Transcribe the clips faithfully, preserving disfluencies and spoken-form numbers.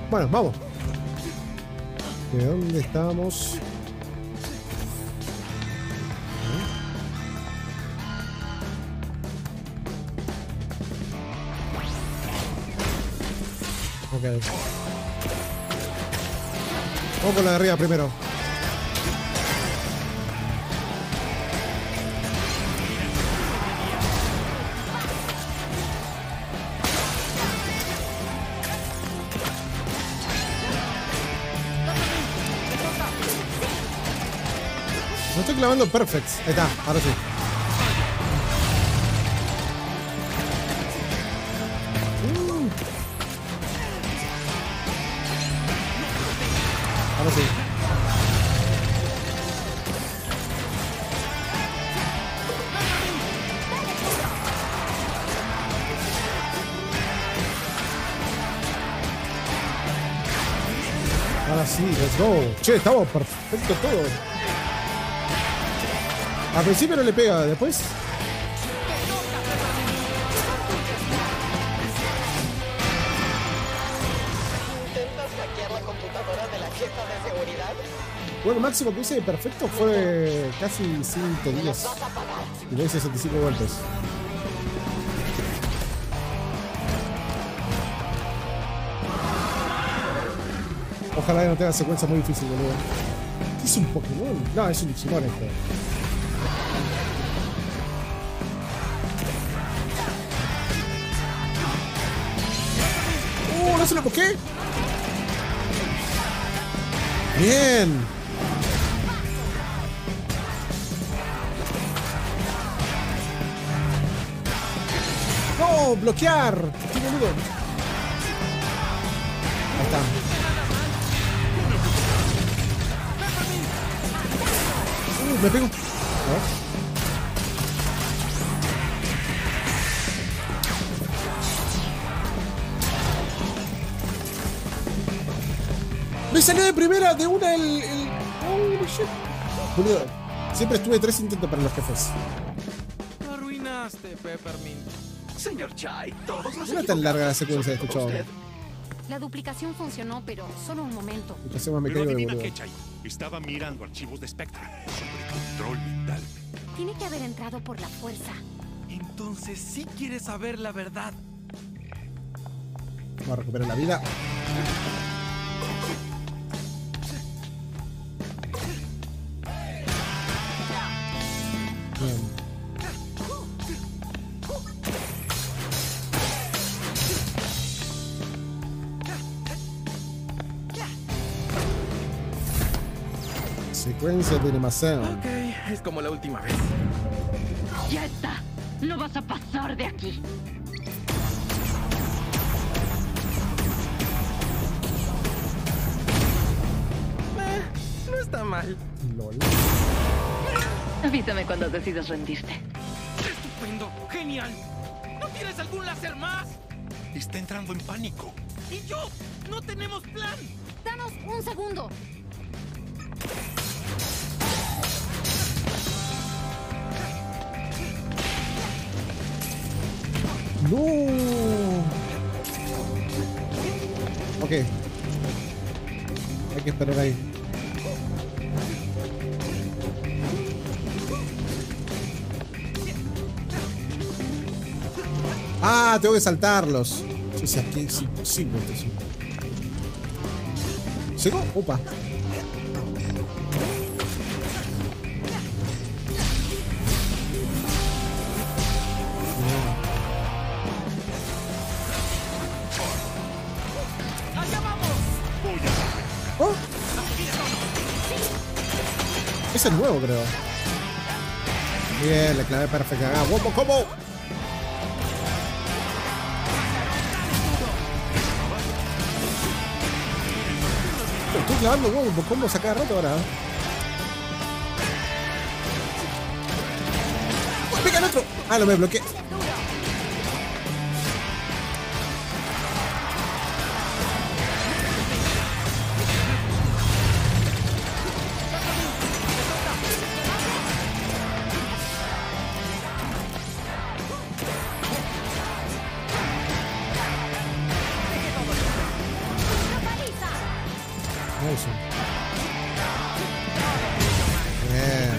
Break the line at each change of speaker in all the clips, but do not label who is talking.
Bueno, vamos. ¿De dónde estábamos? Ok. Vamos con la de arriba primero. No estoy clavando perfects. Ahí está, ahora sí. Uh. Ahora sí. Ahora sí, let's go. Che, estamos perfecto todo. Al principio no le pega, después.
¿Intentas hackear la computadora de la jefa de seguridad?
Bueno, el máximo que hice de perfecto fue casi ciento diez. Y le hice sesenta y cinco golpes. Ojalá que no tenga secuencia muy difícil, boludo. ¿Qué es un Pokémon? No, es un Digimon esto. ¡Uh! ¡No se lo poké! ¡Bien! ¡No! ¡Bloquear! ¡Qué boludo! Ahí está. Uh, me pego. A ver. Me salió de primera de una el... el... Oh, shit. Boludo, siempre estuve tres intentos para los jefes.
Lo arruinaste, Peppermint.
Señor Chai, todos los
No es tan larga la secuencia de este chavo.
La duplicación funcionó, pero solo un momento.
Y pasé más
Pero
mecánico de
adivina
boludo.
qué, Chai. Estaba mirando archivos de Spectre sobre control mental.
Tiene que haber entrado por la fuerza.
Entonces sí quieres saber la verdad.
Vamos a recuperar la vida. Bien. Secuencia de animación.
Ok, es como la última vez.
Ya está. No vas a pasar de aquí.
Eh, no está mal.
LOL.
Avísame cuando decidas rendirte.
Estupendo, genial. ¿No tienes algún láser más?
Está entrando en pánico.
¿Y yo? No tenemos plan.
¡Danos un segundo!
No. Ok. Hay que esperar ahí. Ah, tengo que saltarlos. Sí, sí, aquí es imposible. ¿Llegó? Opa. Oh. Ese es nuevo, creo. Bien, le clavé perfecta. Ah, ¿cómo? ¿Cómo? Estoy clavando huevos, ¿cómo sacar rato ahora? ¡Oh, ¡pega el otro! Ah, no me bloqueé. Eso. Bien.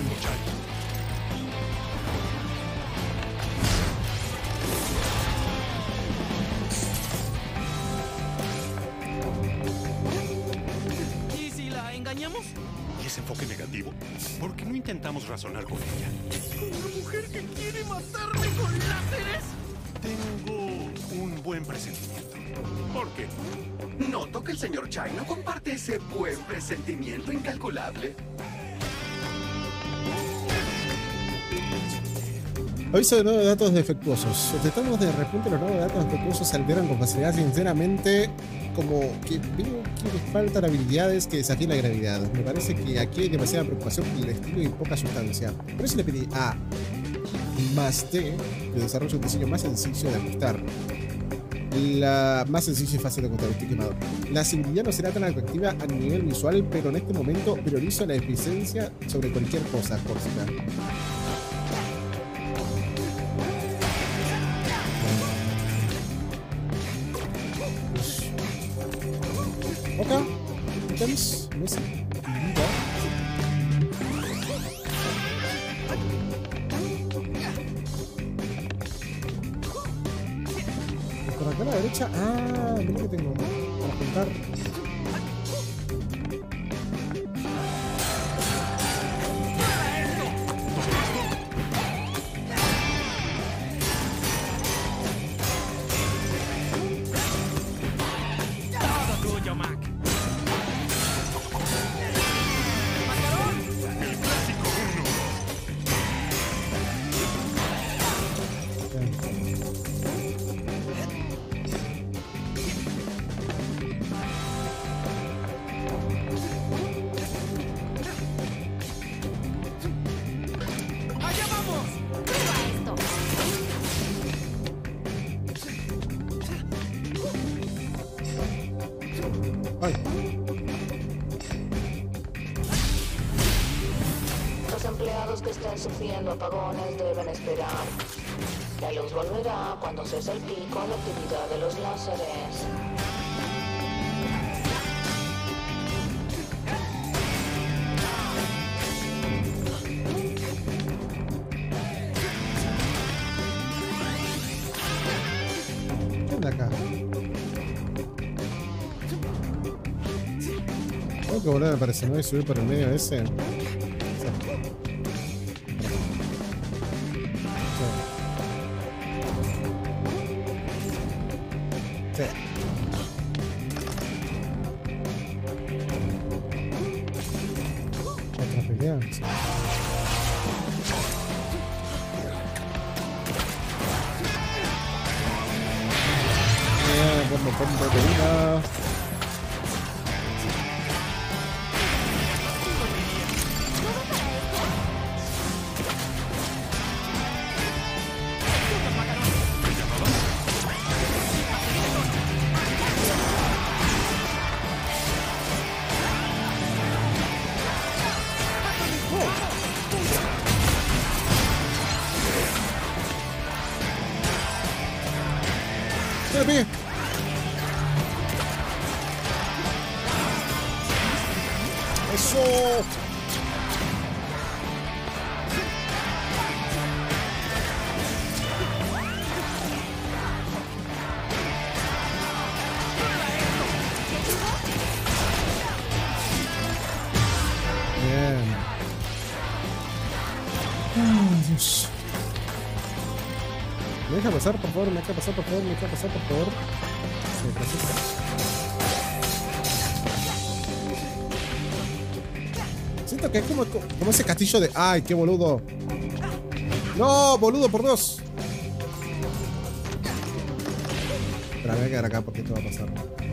¿Y si la engañamos?
¿Y ese enfoque negativo? ¿Por qué no intentamos razonar con ella?
¿Una mujer que quiere matarme con láseres?
Tengo un buen presentimiento. ¿Por qué?
Noto que el señor Chai no comparte ese buen presentimiento incalculable.
Aviso de nuevos datos defectuosos. Los estados de repunte los nuevos datos defectuosos se alteran con facilidad. Sinceramente, como que veo que les faltan habilidades que desafíen la gravedad. Me parece que aquí hay demasiada preocupación por el estilo y poca sustancia. Por eso le pedí a más D que desarrolle un diseño más sencillo de ajustar. La más sencilla y fácil de encontrar. Estoy quemado. La sensibilidad no será tan atractiva a nivel visual, pero en este momento priorizo la eficiencia sobre cualquier cosa, Corsica. Ok, ítems, mesa, vida. Por acá a la derecha, ah, mira que tengo para juntar.
Todo tuyo, Mac. ¡Allá vamos!
Prueba esto.
Ay,
Los empleados que estén sufriendo apagones deben esperar. La luz volverá cuando cese el pico en la actividad de los láseres.
¿qué onda acá? Tengo que volver, me parece, ¿no? Y subir por el medio ese. Sí. Sí. Otra pelea. Sí. Bien, bomba, bomba, pelea. ¡Se le pegué! ¡Eso! Bien. Ay, Dios. Me deja pasar, por favor, me deja pasar, por favor, me deja pasar, por favor. Sí, gracias. Siento que es como, como ese castillo de... ¡Ay, qué boludo! ¡No, boludo, por dos! Pero me voy a quedar acá porque esto va a pasar.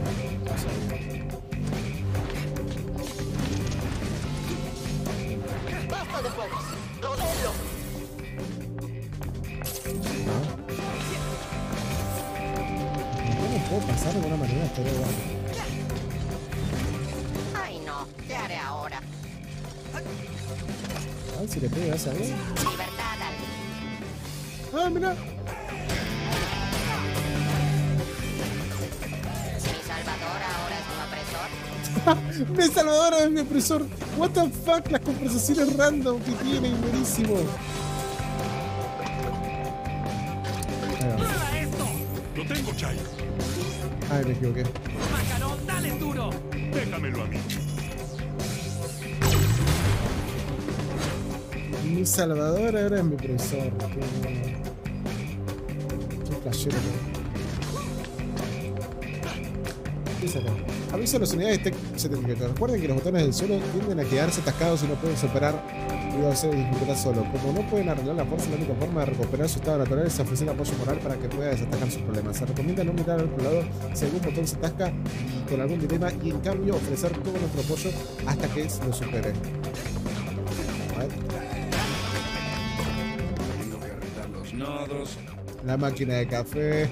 ¡Basta de juegos! ¡Rodéelo!
¿Cómo puedo pasar de alguna manera? Pero bueno.
Ay, no. ¿Qué haré ahora?
A ver si le pego a esa vez.
Libertad al...
¡Ah, mira!
¿Mi salvador ahora es un opresor?
Mi salvadora es mi opresor. What the fuck, las conversaciones random que tienen, buenísimo.
¡Prueba esto!
Lo tengo, Chai.
Ay, me equivoqué.
¡Macarón, dale duro!
Déjamelo a mí.
Mi salvador ahora es mi profesor. Qué, qué flashero. ¿Qué es acá? Aviso a las unidades Tech setenta y cuatro. Recuerden que los botones del suelo tienden a quedarse atascados y no pueden superar y hacer dificultad solo. Como no pueden arreglar la fuerza, la única forma de recuperar su estado natural es ofrecer apoyo moral para que pueda desatajar sus problemas. Se recomienda no mirar al otro lado si algún botón se atasca con algún dilema y en cambio ofrecer todo nuestro apoyo hasta que lo supere. A ver.
Tengo que arreglar los nodos.
La máquina de café.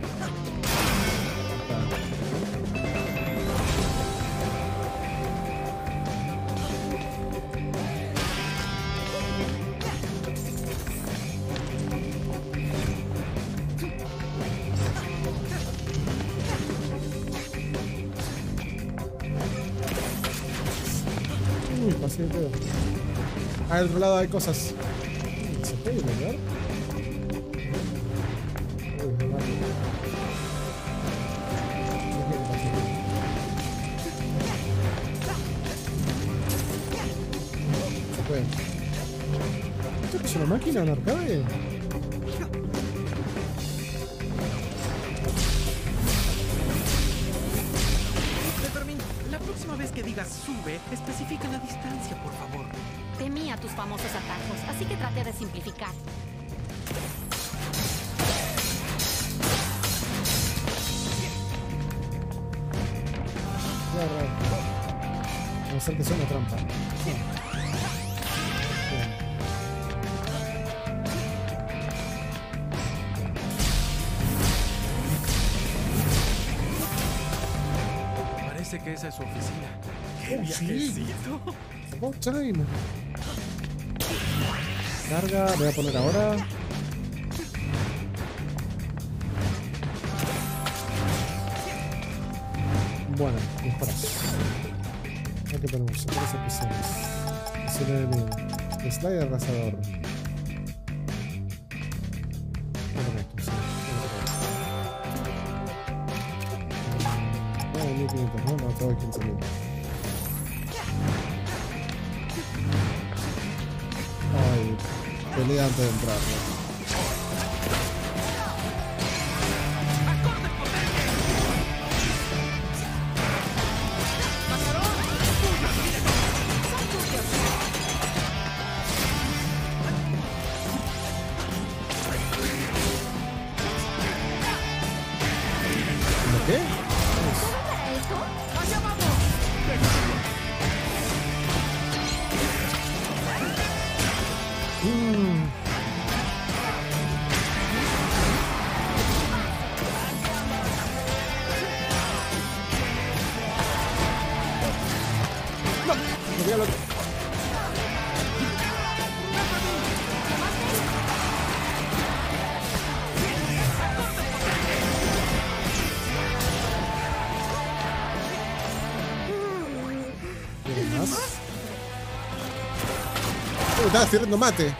Uy, pasé de pedo. Al otro lado hay cosas. ¿Se puede iluminar? Uy, me mato. Se puede. ¿Esto es una máquina, un arcade?
Peppermint, la próxima vez que digas sube, especifica la distancia, por favor.
Temía tus famosos atajos, así que traté de simplificar.
Raro, raro. Vamos a hacer que sea una trampa. Bien.
Parece que esa es su oficina. ¡Qué
Oh, sí.
viajecito!
About time. Carga, voy a poner ahora. Bueno, mejoras. Aquí tenemos sectores especiales. Es el enemigo. Slide arrasador. Bueno, esto, sí. No, mil quinientos, no, no, todo es quince mil. Ay, pelea antes de entrar, ¿no? ¿Qué?
¡Allá vamos!
Mm. No, me voy al otro. ¿Quieres más? Oh, estaba tirando mate.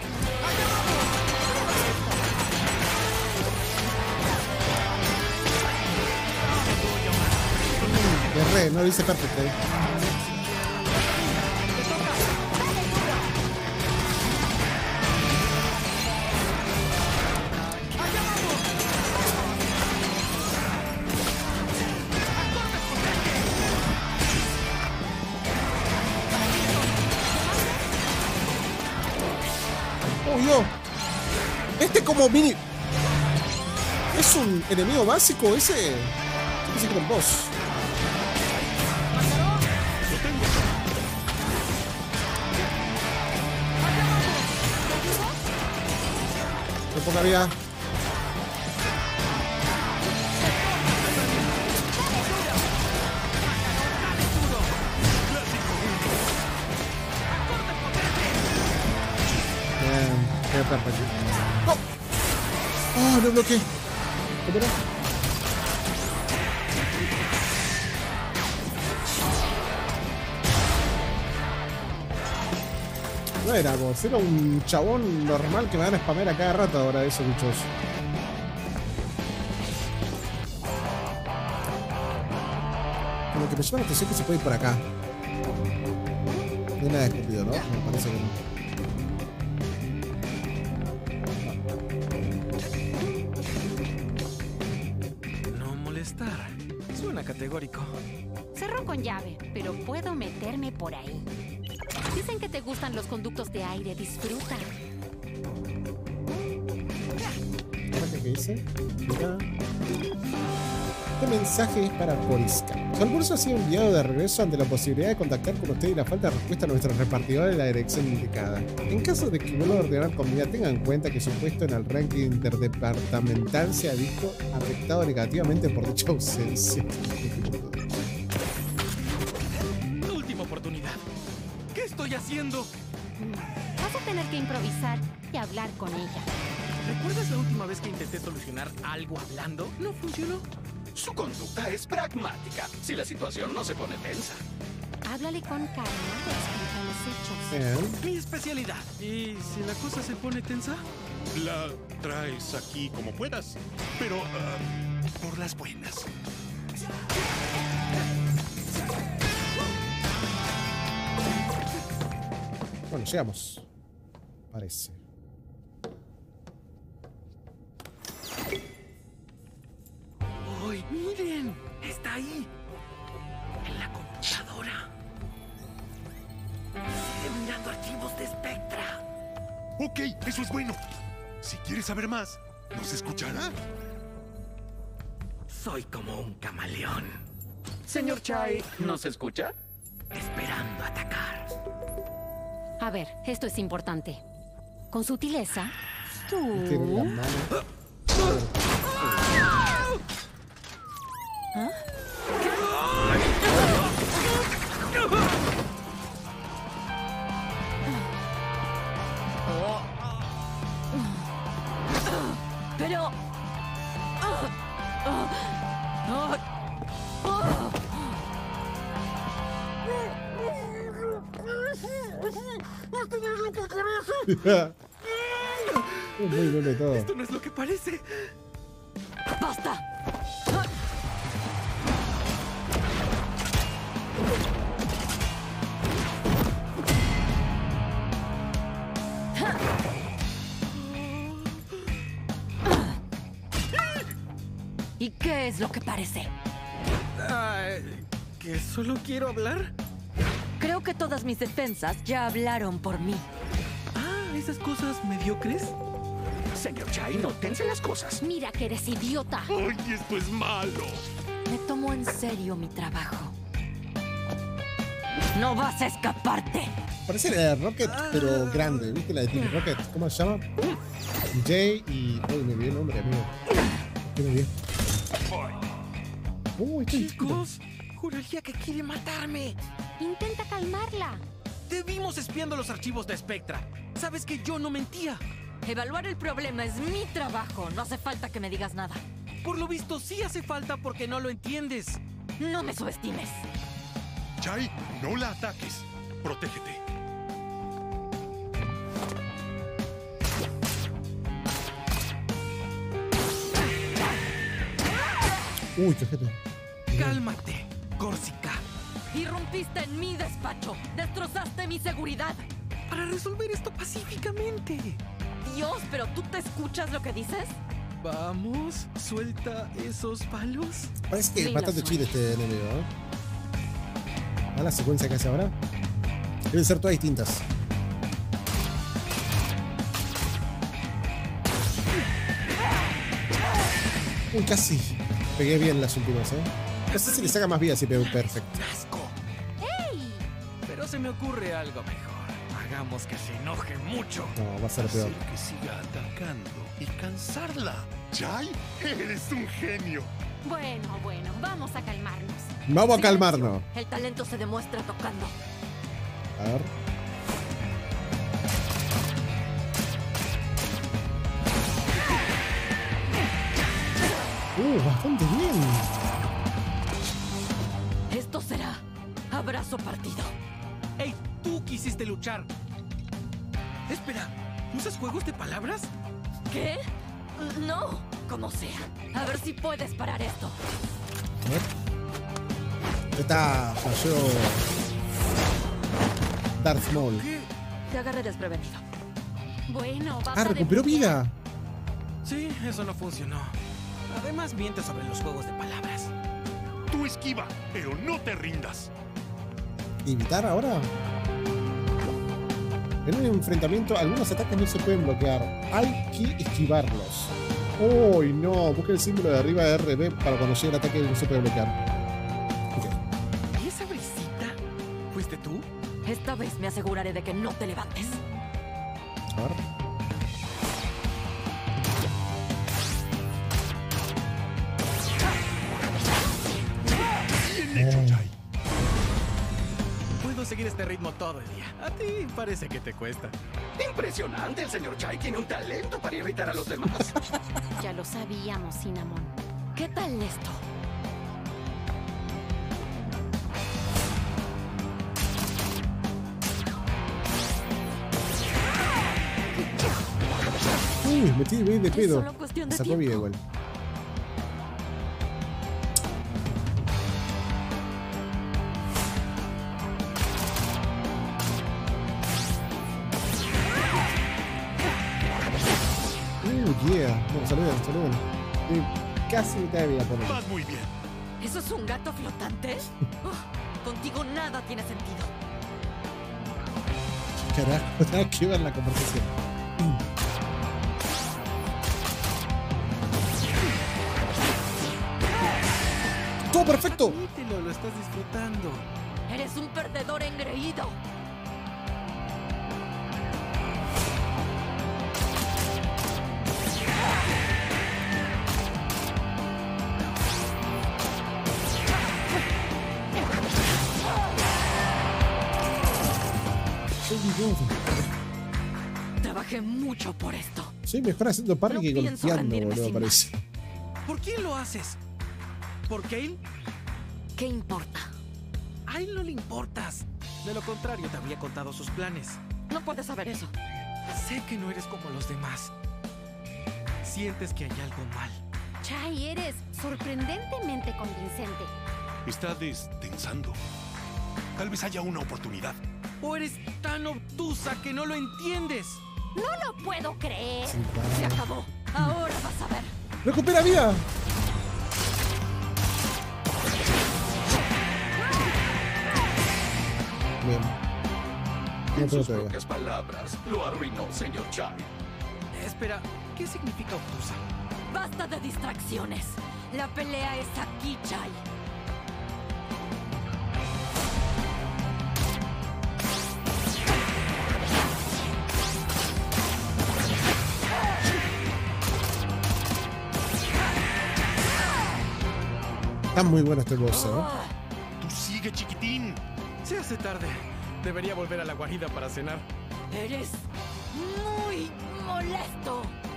Guerré, no lo hice perfecto. Oh, yo. Este como mini. Es un enemigo básico ese. Ese que es un boss. Me poca vida. Bien, voy a estar aquí. ¡Oh! ¡Oh, no bloqueé! ¿Cómo era? No era vos, era un chabón normal que me van a spamear a cada rato ahora de esos bichos. Como que me llama la atención que se puede ir por acá. No es nada estúpido, ¿no? Me parece que
no. No molestar. Suena categórico.
Cerró con llave, pero puedo meterme por ahí. Dicen que te gustan los conductos de aire. Disfruta.
¿Qué dice? Mira. Este mensaje es para Coriska. Su almuerzo ha sido enviado de regreso ante la posibilidad de contactar con usted y la falta de respuesta a nuestro repartidor en la dirección indicada. En caso de que vuelva a ordenar comida, tenga en cuenta que su puesto en el ranking interdepartamental se ha visto afectado negativamente por dicha ausencia.
Última oportunidad. ¿Qué estoy haciendo?
Vas a tener que improvisar y hablar con ella.
¿Recuerdas la última vez que intenté solucionar algo hablando? ¿No funcionó?
Su conducta es pragmática, si la situación no se pone tensa.
Háblale con calma y explica los hechos.
¿Eh?
Mi especialidad. ¿Y si la cosa se pone tensa?
La traes aquí como puedas, pero uh, por las buenas.
Bueno, llegamos. Parece.
¡Uy, miren! ¡Está ahí! En la computadora. Sigue mirando archivos de Spectra.
Ok, eso es bueno. Si quieres saber más, ¿nos escuchará?
Soy como un camaleón.
Señor Chai, ¿nos escucha?
Esperando atacar.
A ver, esto es importante. Con sutileza, tú...
Tiene la mano.
¿Ah?
Pero...
Es muy bueno todo.
Esto no es lo que parece.
¡Basta! ¿Y qué es lo que parece?
Ah, ¿que solo quiero hablar?
Creo que todas mis defensas ya hablaron por mí.
Ah, esas cosas mediocres.
Señor Chai, no tense las cosas.
Mira que eres idiota.
¡Ay, esto es malo!
Me tomo en serio mi trabajo. ¡No vas a escaparte!
Parece la de Rocket, pero grande. ¿Viste la de Team Rocket? ¿Cómo se llama? Jay y... Uy, me olvidé el nombre, amigo. ¿Qué me olvidé? Uy, estoy...
Chicos, juraría que quiere matarme.
Intenta calmarla.
Te vimos espiando los archivos de Spectra. Sabes que yo no mentía.
Evaluar el problema es mi trabajo. No hace falta que me digas nada.
Por lo visto, sí hace falta porque no lo entiendes.
No me subestimes.
Chai, no la ataques. Protégete.
Uy, qué gente.
Cálmate, Corsica.
Irrumpiste en mi despacho. Destrozaste mi seguridad.
Para resolver esto pacíficamente.
Dios, pero ¿tú te escuchas lo que dices?
Vamos, suelta esos palos.
Parece que es
Ni
bastante
la
chido este enemigo, ¿eh? ¿A la secuencia que hace ahora? Deben ser todas distintas. Uy, casi. Pegué bien las últimas, ¿eh? No sé si le saca más vida si pego perfecto.
¡Asco!
¡Ey!
Pero se me ocurre algo mejor. Hagamos que se enoje mucho.
No, va a ser peor.
Hacer que siga atacando y cansarla. Chai, eres un genio.
Bueno, bueno, vamos a calmarnos.
Vamos a
Silencio.
calmarnos.
El talento se demuestra tocando.
A ver. Uh, bastante bien.
Esto será abrazo partido.
¡Ey! Tú quisiste luchar. Espera, ¿usas juegos de palabras?
¿Qué? No, como sea. A ver si puedes parar esto.
A ver. Está falló Darth Maul.
¿Qué?
Te agarré desprevenido.
Bueno, basta
Ah,
de
recuperó
bloquear.
vida.
Sí, eso no funcionó. Además, miente sobre los juegos de palabras.
Tú esquiva, pero no te rindas.
¿Evitar ahora? En un enfrentamiento, algunos ataques no se pueden bloquear. Hay que esquivarlos. ¡Uy, no! Busca el símbolo de arriba de R B para cuando llegue el ataque no se puede bloquear.
¿Y esa brisita? ¿Fuiste tú?
Esta vez me aseguraré de que no te levantes.
A ver.
Bien hecho, Chai.
Puedo seguir este ritmo todo el día. A ti parece que te cuesta.
Impresionante, el señor Chai tiene un talento para irritar a los demás.
Ya lo sabíamos, Cinnamon.
¿Qué tal esto?
Uy, metí bien de
Es
pedo.
solo cuestión de
Sacó vida
tiempo.
igual. Uh, yeah. No, salió bien, salió bien. Estoy casi mitad de vida por él.
Vas muy bien.
¿Eso es un gato flotante? Uf, contigo nada tiene sentido.
Carajo, nada que ver la conversación. ¡Todo perfecto!
Admítelo, lo estás disfrutando.
Eres un perdedor engreído.
Soy idiota.
Trabajé mucho por esto.
Soy mejor haciendo parry
No
que
pienso
golpeando,
rendirme
boludo,
sin
parece.
¿Por quién lo haces? ¿Por Kale?
¿Qué importa?
A él no le importas. De lo contrario, te habría contado sus planes.
No puedes saber eso.
Sé que no eres como los demás. Sientes que hay algo mal.
Chai, eres sorprendentemente convincente.
Está destensando. Tal vez haya una oportunidad.
¿O eres tan obtusa que no lo entiendes?
No lo puedo creer.
Sí, va.
Se acabó. Ahora vas a ver.
¡Recupera vida! Bien. No
En
tengo
sus
todavía.
propias palabras, lo arruinó, señor Chai.
Espera, ¿qué significa obtusa?
Basta de distracciones. La pelea es aquí, Chai.
Está muy bueno este boss, ¿eh?
Tú sigue, chiquitín.
Se hace tarde. Debería volver a la guarida para cenar.
Eres muy molesto.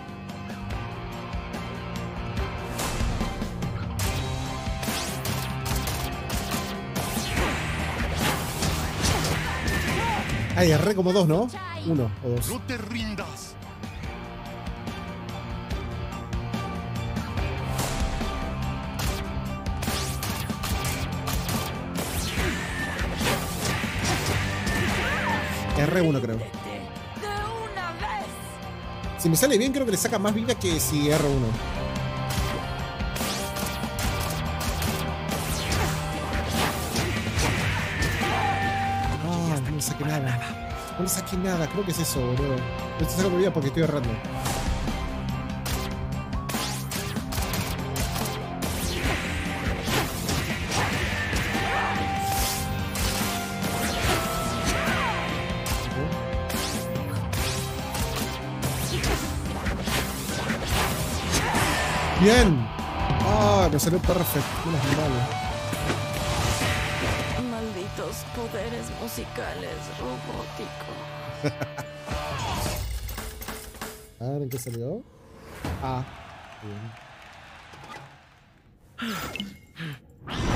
Ay, agarré como dos, ¿no? Uno o dos.
No te rindas.
R uno creo.
De una vez.
Si me sale bien, creo que le saca más vida que si R uno. Ah, no le saqué nada. No le saqué nada, creo que es eso, boludo. No estoy sacando vida porque estoy errando. Bien. Ah, me salió perfecto. Menos mal.
Malditos poderes musicales robóticos.
A ver en qué salió. Ah. Bien.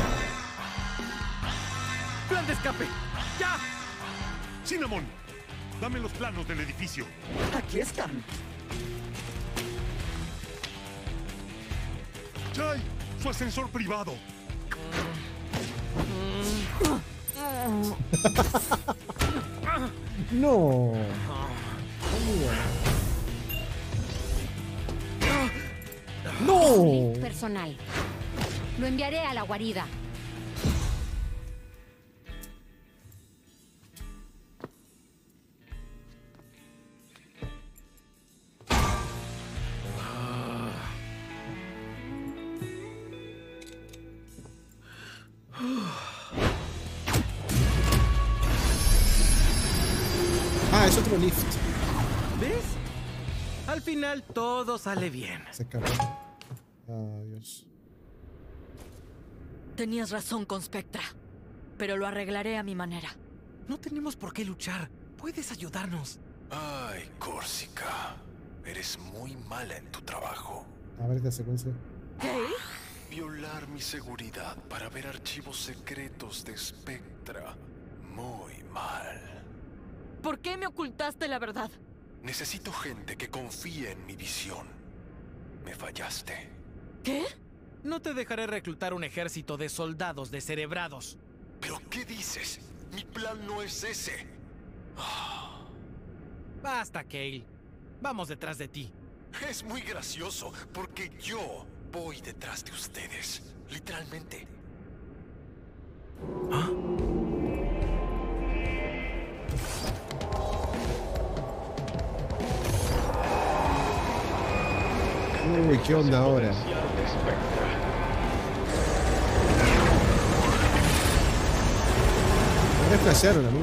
¡Plan de escape! ¡Ya!
Cinnamon, Dame los planos del edificio.
Aquí están.
¡Chai! ¡Su ascensor privado!
No. No.
Personal. Lo enviaré a la guarida.
Ah, es otro lift.
¿Ves? Al final todo sale bien.
Se escapó. Adiós.
Tenías razón con Spectra, pero lo arreglaré a mi manera.
No tenemos por qué luchar. Puedes ayudarnos.
Ay, Corsica. Eres muy mala en tu trabajo.
A ver esta secuencia.
¿Qué?
Violar mi seguridad para ver archivos secretos de Spectra. Muy mal.
¿Por qué me ocultaste la verdad?
Necesito gente que confíe en mi visión. Me fallaste.
¿Qué?
No te dejaré reclutar un ejército de soldados descerebrados.
¿Pero qué dices? Mi plan no es ese. Oh.
Basta, Kale. Vamos detrás de ti.
Es muy gracioso, porque yo voy detrás de ustedes. Literalmente.
¿Ah?
Uy, ¿qué onda ahora? Me reflashearon, amigo.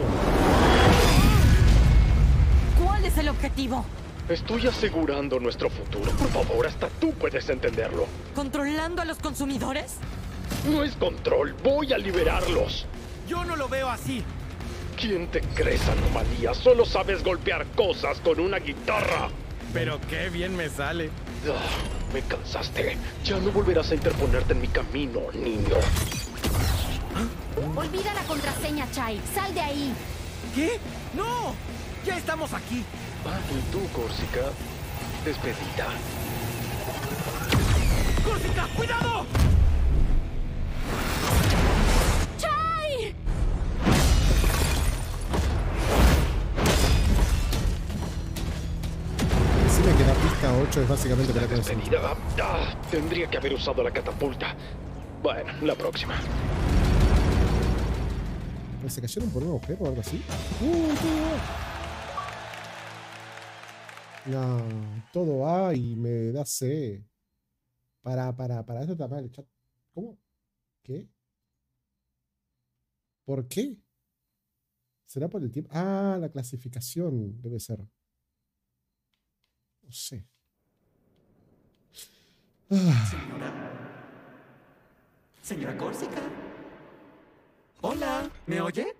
¿Cuál es el objetivo?
Estoy asegurando nuestro futuro. Por favor, hasta tú puedes entenderlo.
¿Controlando a los consumidores?
No es control, voy a liberarlos.
Yo no lo veo así.
¿Quién te crees, anomalía? Solo sabes golpear cosas con una guitarra.
Pero qué bien me sale.
Oh, me cansaste. Ya no volverás a interponerte en mi camino, niño.
Olvida la contraseña, Chai. Sal de ahí.
¿Qué? ¡No! Ya estamos aquí.
Ah, y tú, Corsica. Despedida.
¡Corsica, cuidado!
¡Chai!
Decime que la pista ocho es básicamente para que
Despedida. Ah, tendría que haber usado la catapulta. Bueno, la próxima.
¿Se cayeron por un agujero o algo así? Uh, todo A. No, todo A y me da C. Para, para, para, esto está mal el chat. ¿Cómo? ¿Qué? ¿Por qué? ¿Será por el tiempo? Ah, la clasificación debe ser. No sé. Ah.
Señora. Señora Corsica. Hola, ¿me oye?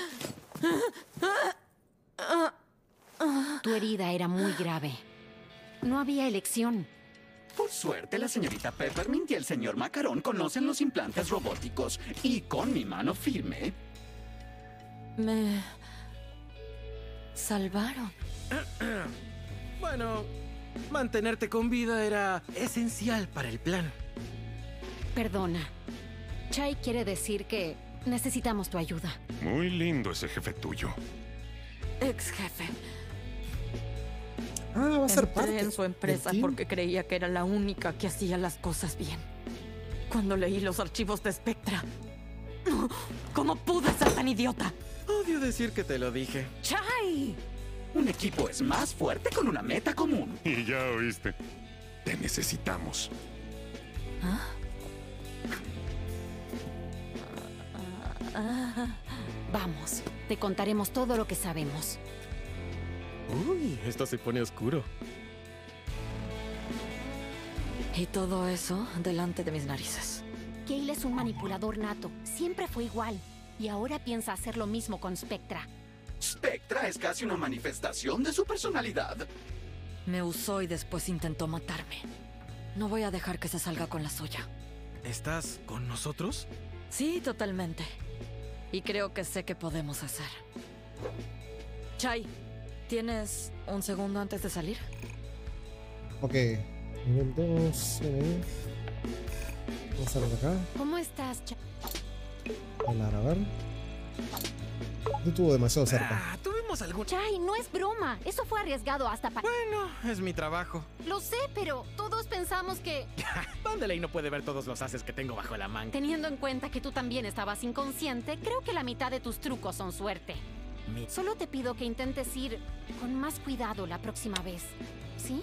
Tu herida era muy grave. No había elección.
Por suerte, la señorita Peppermint y el señor Macarón conocen los implantes robóticos. Y con mi mano firme...
Me... salvaron.
Bueno, mantenerte con vida era esencial para el plan.
Perdona. Chai quiere decir que necesitamos tu ayuda.
Muy lindo ese jefe tuyo.
Ex jefe.
Ah, va a ser
Entré
parte
en su empresa
del team.
porque creía que era la única que hacía las cosas bien. Cuando leí los archivos de Spectra... ¿Cómo pude ser tan idiota?
Odio decir que te lo dije.
¡Chai!
Un equipo es más fuerte con una meta común.
Y ya oíste. Te necesitamos.
¿Ah? Ah.
Vamos, te contaremos todo lo que sabemos.
Uy, esto se pone oscuro.
Y todo eso delante de mis narices.
Kale es un manipulador nato. Siempre fue igual. Y ahora piensa hacer lo mismo con Spectra.
Spectra es casi una manifestación de su personalidad.
Me usó y después intentó matarme. No voy a dejar que se salga con la suya.
¿Estás con nosotros?
Sí, totalmente. Y creo que sé qué podemos hacer. Chai, ¿Tienes un segundo antes de salir?
Ok. Nivel dos. Eh. Vamos a ver acá.
¿Cómo estás, Ch
Hablar, a ver. No estuvo demasiado cerca.
Ah, tuvimos algún...
Chai, no es broma. Eso fue arriesgado hasta para...
Bueno, es mi trabajo.
Lo sé, pero todos pensamos que...
Vandelay no puede ver todos los haces que tengo bajo la manga.
Teniendo en cuenta que tú también estabas inconsciente, creo que la mitad de tus trucos son suerte.
Mi...
Solo te pido que intentes ir con más cuidado la próxima vez. ¿Sí?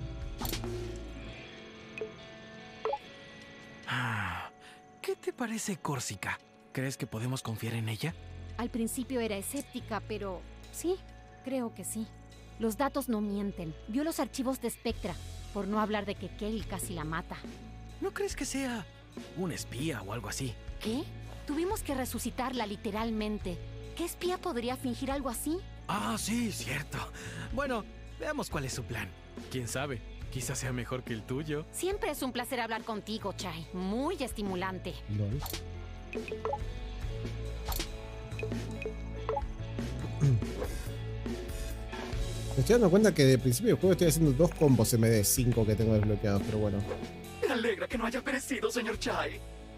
¿Qué te parece Córsica? ¿Crees que podemos confiar en ella?
Al principio era escéptica, pero sí, creo que sí. Los datos no mienten. Vio los archivos de Spectra, por no hablar de que Cale casi la mata.
¿No crees que sea un espía o algo así?
¿Qué? Tuvimos que resucitarla literalmente. ¿Qué espía podría fingir algo así?
Ah, sí, cierto. Bueno, veamos cuál es su plan. ¿Quién sabe? Quizás sea mejor que el tuyo.
Siempre es un placer hablar contigo, Chai. Muy estimulante.
Lol. Me estoy dando cuenta que de principio del juego estoy haciendo dos combos M D cinco que tengo desbloqueados, pero bueno.
Me alegra que no haya perecido, señor Chai.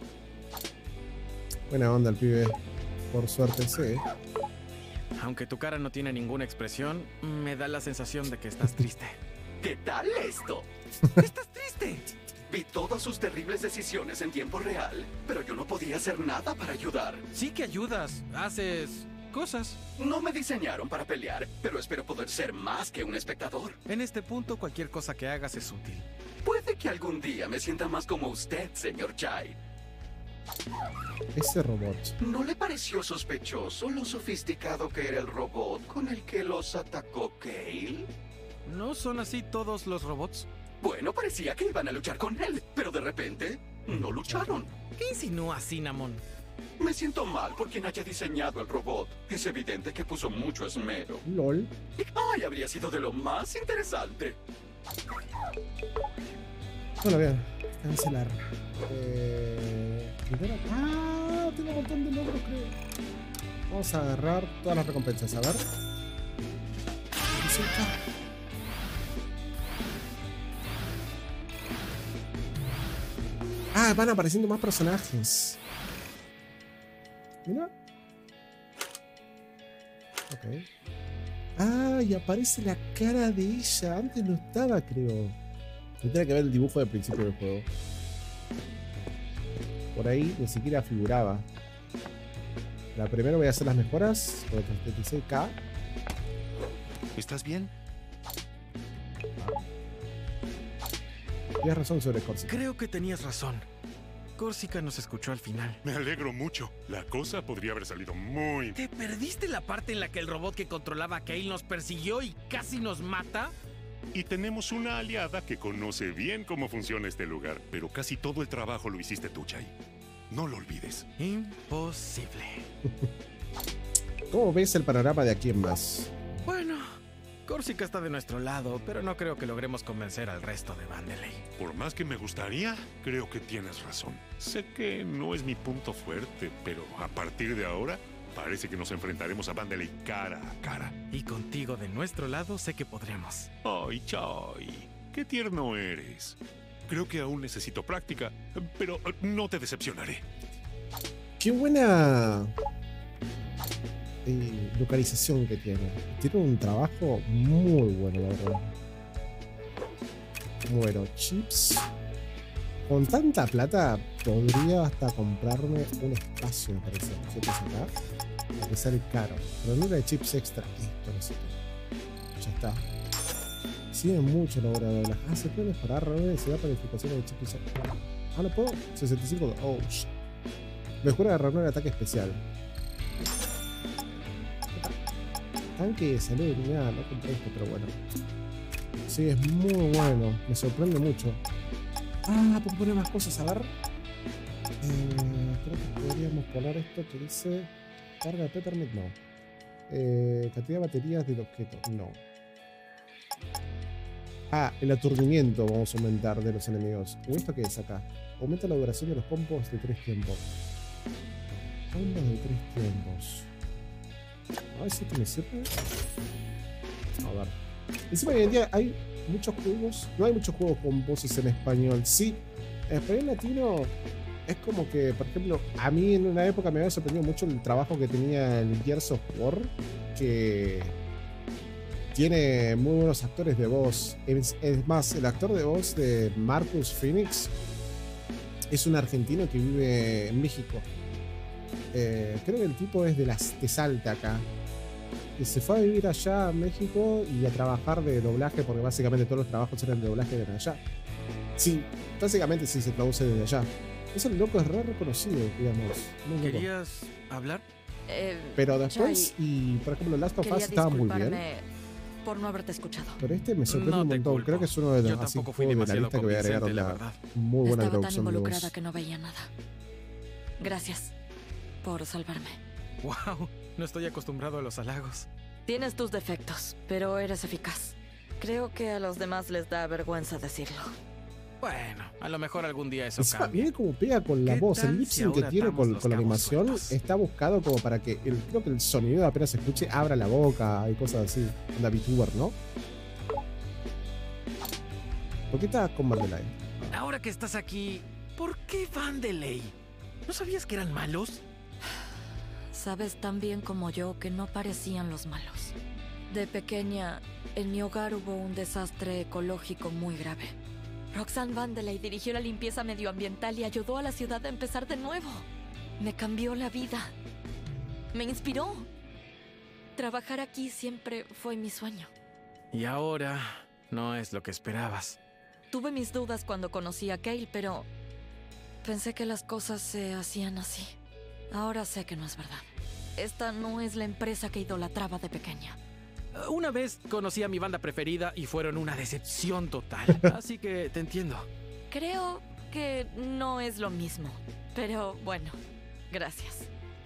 Buena onda el pibe. Por suerte, sí.
Aunque tu cara no tiene ninguna expresión, me da la sensación de que estás triste.
¿Qué tal esto?
¡Estás triste!
Vi todas sus terribles decisiones en tiempo real, pero yo no podía hacer nada para ayudar.
Sí que ayudas. Haces cosas.
No me diseñaron para pelear, pero espero poder ser más que un espectador.
En este punto, cualquier cosa que hagas es útil.
Puede que algún día me sienta más como usted, señor Chai.
Ese robot.
¿No le pareció sospechoso lo sofisticado que era el robot con el que los atacó Cale?
¿No son así todos los robots?
Bueno, parecía que iban a luchar con él, pero de repente no lucharon.
¿Qué insinúa Cinnamon?
Me siento mal por quien haya diseñado el robot. Es evidente que puso mucho esmero.
LOL.
Ay, habría sido de lo más interesante.
Bueno, bien. Cancelar. Eh... Ah, tengo un montón de logros, creo. Vamos a agarrar todas las recompensas. A ver. Ah, van apareciendo más personajes. Mira. Ok. Ah, y aparece la cara de ella. Antes no estaba, creo. Tendría que ver el dibujo del principio del juego. Por ahí ni siquiera figuraba. La primera voy a hacer las mejoras. Con setenta y seis K.
¿Estás bien?
Tienes razón sobre Córsica.
Creo que tenías razón. Córsica nos escuchó al final.
Me alegro mucho. La cosa podría haber salido muy...
¿Te perdiste la parte en la que el robot que controlaba a Cale nos persiguió y casi nos mata?
Y tenemos una aliada que conoce bien cómo funciona este lugar, pero casi todo el trabajo lo hiciste tú, Chai. No lo olvides.
Imposible.
¿Cómo ves el panorama de aquí en más?
Bueno, Córsica está de nuestro lado, pero no creo que logremos convencer al resto de Vandelay.
Por más que me gustaría, creo que tienes razón. Sé que no es mi punto fuerte, pero a partir de ahora, parece que nos enfrentaremos a Vandelay cara a cara.
Y contigo de nuestro lado, sé que podremos.
Ay, Chai, qué tierno eres. Creo que aún necesito práctica, pero no te decepcionaré.
Qué buena eh, localización que tiene. Tiene un trabajo muy bueno, la verdad. Bueno, chips. Con tanta plata podría hasta comprarme un espacio, me parece. Chips acá. A que sale caro. Pero no de chips extra. Esto necesito. Ya está. Sigue mucho la hora de hablar. Ah, se puede mejorar. Se da planificación de chips. Ah, no puedo. sesenta y cinco. Oh, shit. Mejora de arrancar el ataque especial. Tanque de salud. Nada, no compré esto, pero bueno. Sí, es muy bueno. Me sorprende mucho. Ah, puedo poner más cosas. A ver. Eh, creo que podríamos poner esto que dice. Carga de Peppermint, no. Eh, cantidad de baterías del objeto, no. Ah, el aturdimiento vamos a aumentar de los enemigos. ¿Y esto qué es acá? Aumenta la duración de los combos de tres tiempos. Combos de tres tiempos. A ver si esto me sirve. A ver. Encima hoy en día hay muchos juegos, no hay muchos juegos con voces en español. Sí, en español latino es como que, por ejemplo, a mí en una época me había sorprendido mucho el trabajo que tenía el Gears of War, que tiene muy buenos actores de voz. Es, es más, el actor de voz de Marcus Phoenix es un argentino que vive en México. Eh, creo que el tipo es de, las, de Salta acá. Y se fue a vivir allá a México y a trabajar de doblaje, porque básicamente todos los trabajos eran de doblaje de allá. Sí, básicamente sí se traduce desde allá. Ese loco es re reconocido, digamos. Muy loco.
¿Querías hablar?
Eh,
Pero después,
Chai,
y por ejemplo, Last of Us
quería
estaba muy bien.
disculparme por no haberte escuchado.
Pero este me sorprende
No
un
te
montón.
culpo.
Creo que es uno de
Yo
los así
tampoco fui
juegos de la
demasiado
lista que voy a agregar.
convincente, la
Onda,
verdad.
muy buena
Estaba tan
traducción de
involucrada
voz.
que no veía nada. Gracias por salvarme.
Wow, no estoy acostumbrado a los halagos.
Tienes tus defectos, pero eres eficaz. Creo que a los demás les da vergüenza decirlo.
Bueno, a lo mejor algún día eso
Encima,
cambia.
mira cómo pega con la
¿Qué
voz.
tal
El lip
si
sync que
ahora
tiene
atamos
con,
los
con la
cabos
animación
sueltos?
está buscado como para que el, creo que el sonido apenas se escuche abra la boca y cosas así. Onda VTuber, ¿no? ¿Por qué estás con Vandelay?
Ahora que estás aquí, ¿por qué Vandelay? ¿No sabías que eran malos?
Sabes tan bien como yo que no parecían los malos. De pequeña, en mi hogar hubo un desastre ecológico muy grave. Roxanne Vandelay dirigió la limpieza medioambiental y ayudó a la ciudad a empezar de nuevo. Me cambió la vida. Me inspiró. Trabajar aquí siempre fue mi sueño.
Y ahora no es lo que esperabas.
Tuve mis dudas cuando conocí a Cale, pero pensé que las cosas se hacían así. Ahora sé que no es verdad. Esta no es la empresa que idolatraba de pequeña.
Una vez conocí a mi banda preferida y fueron una decepción total. Así que te entiendo.
Creo que no es lo mismo. Pero bueno, gracias.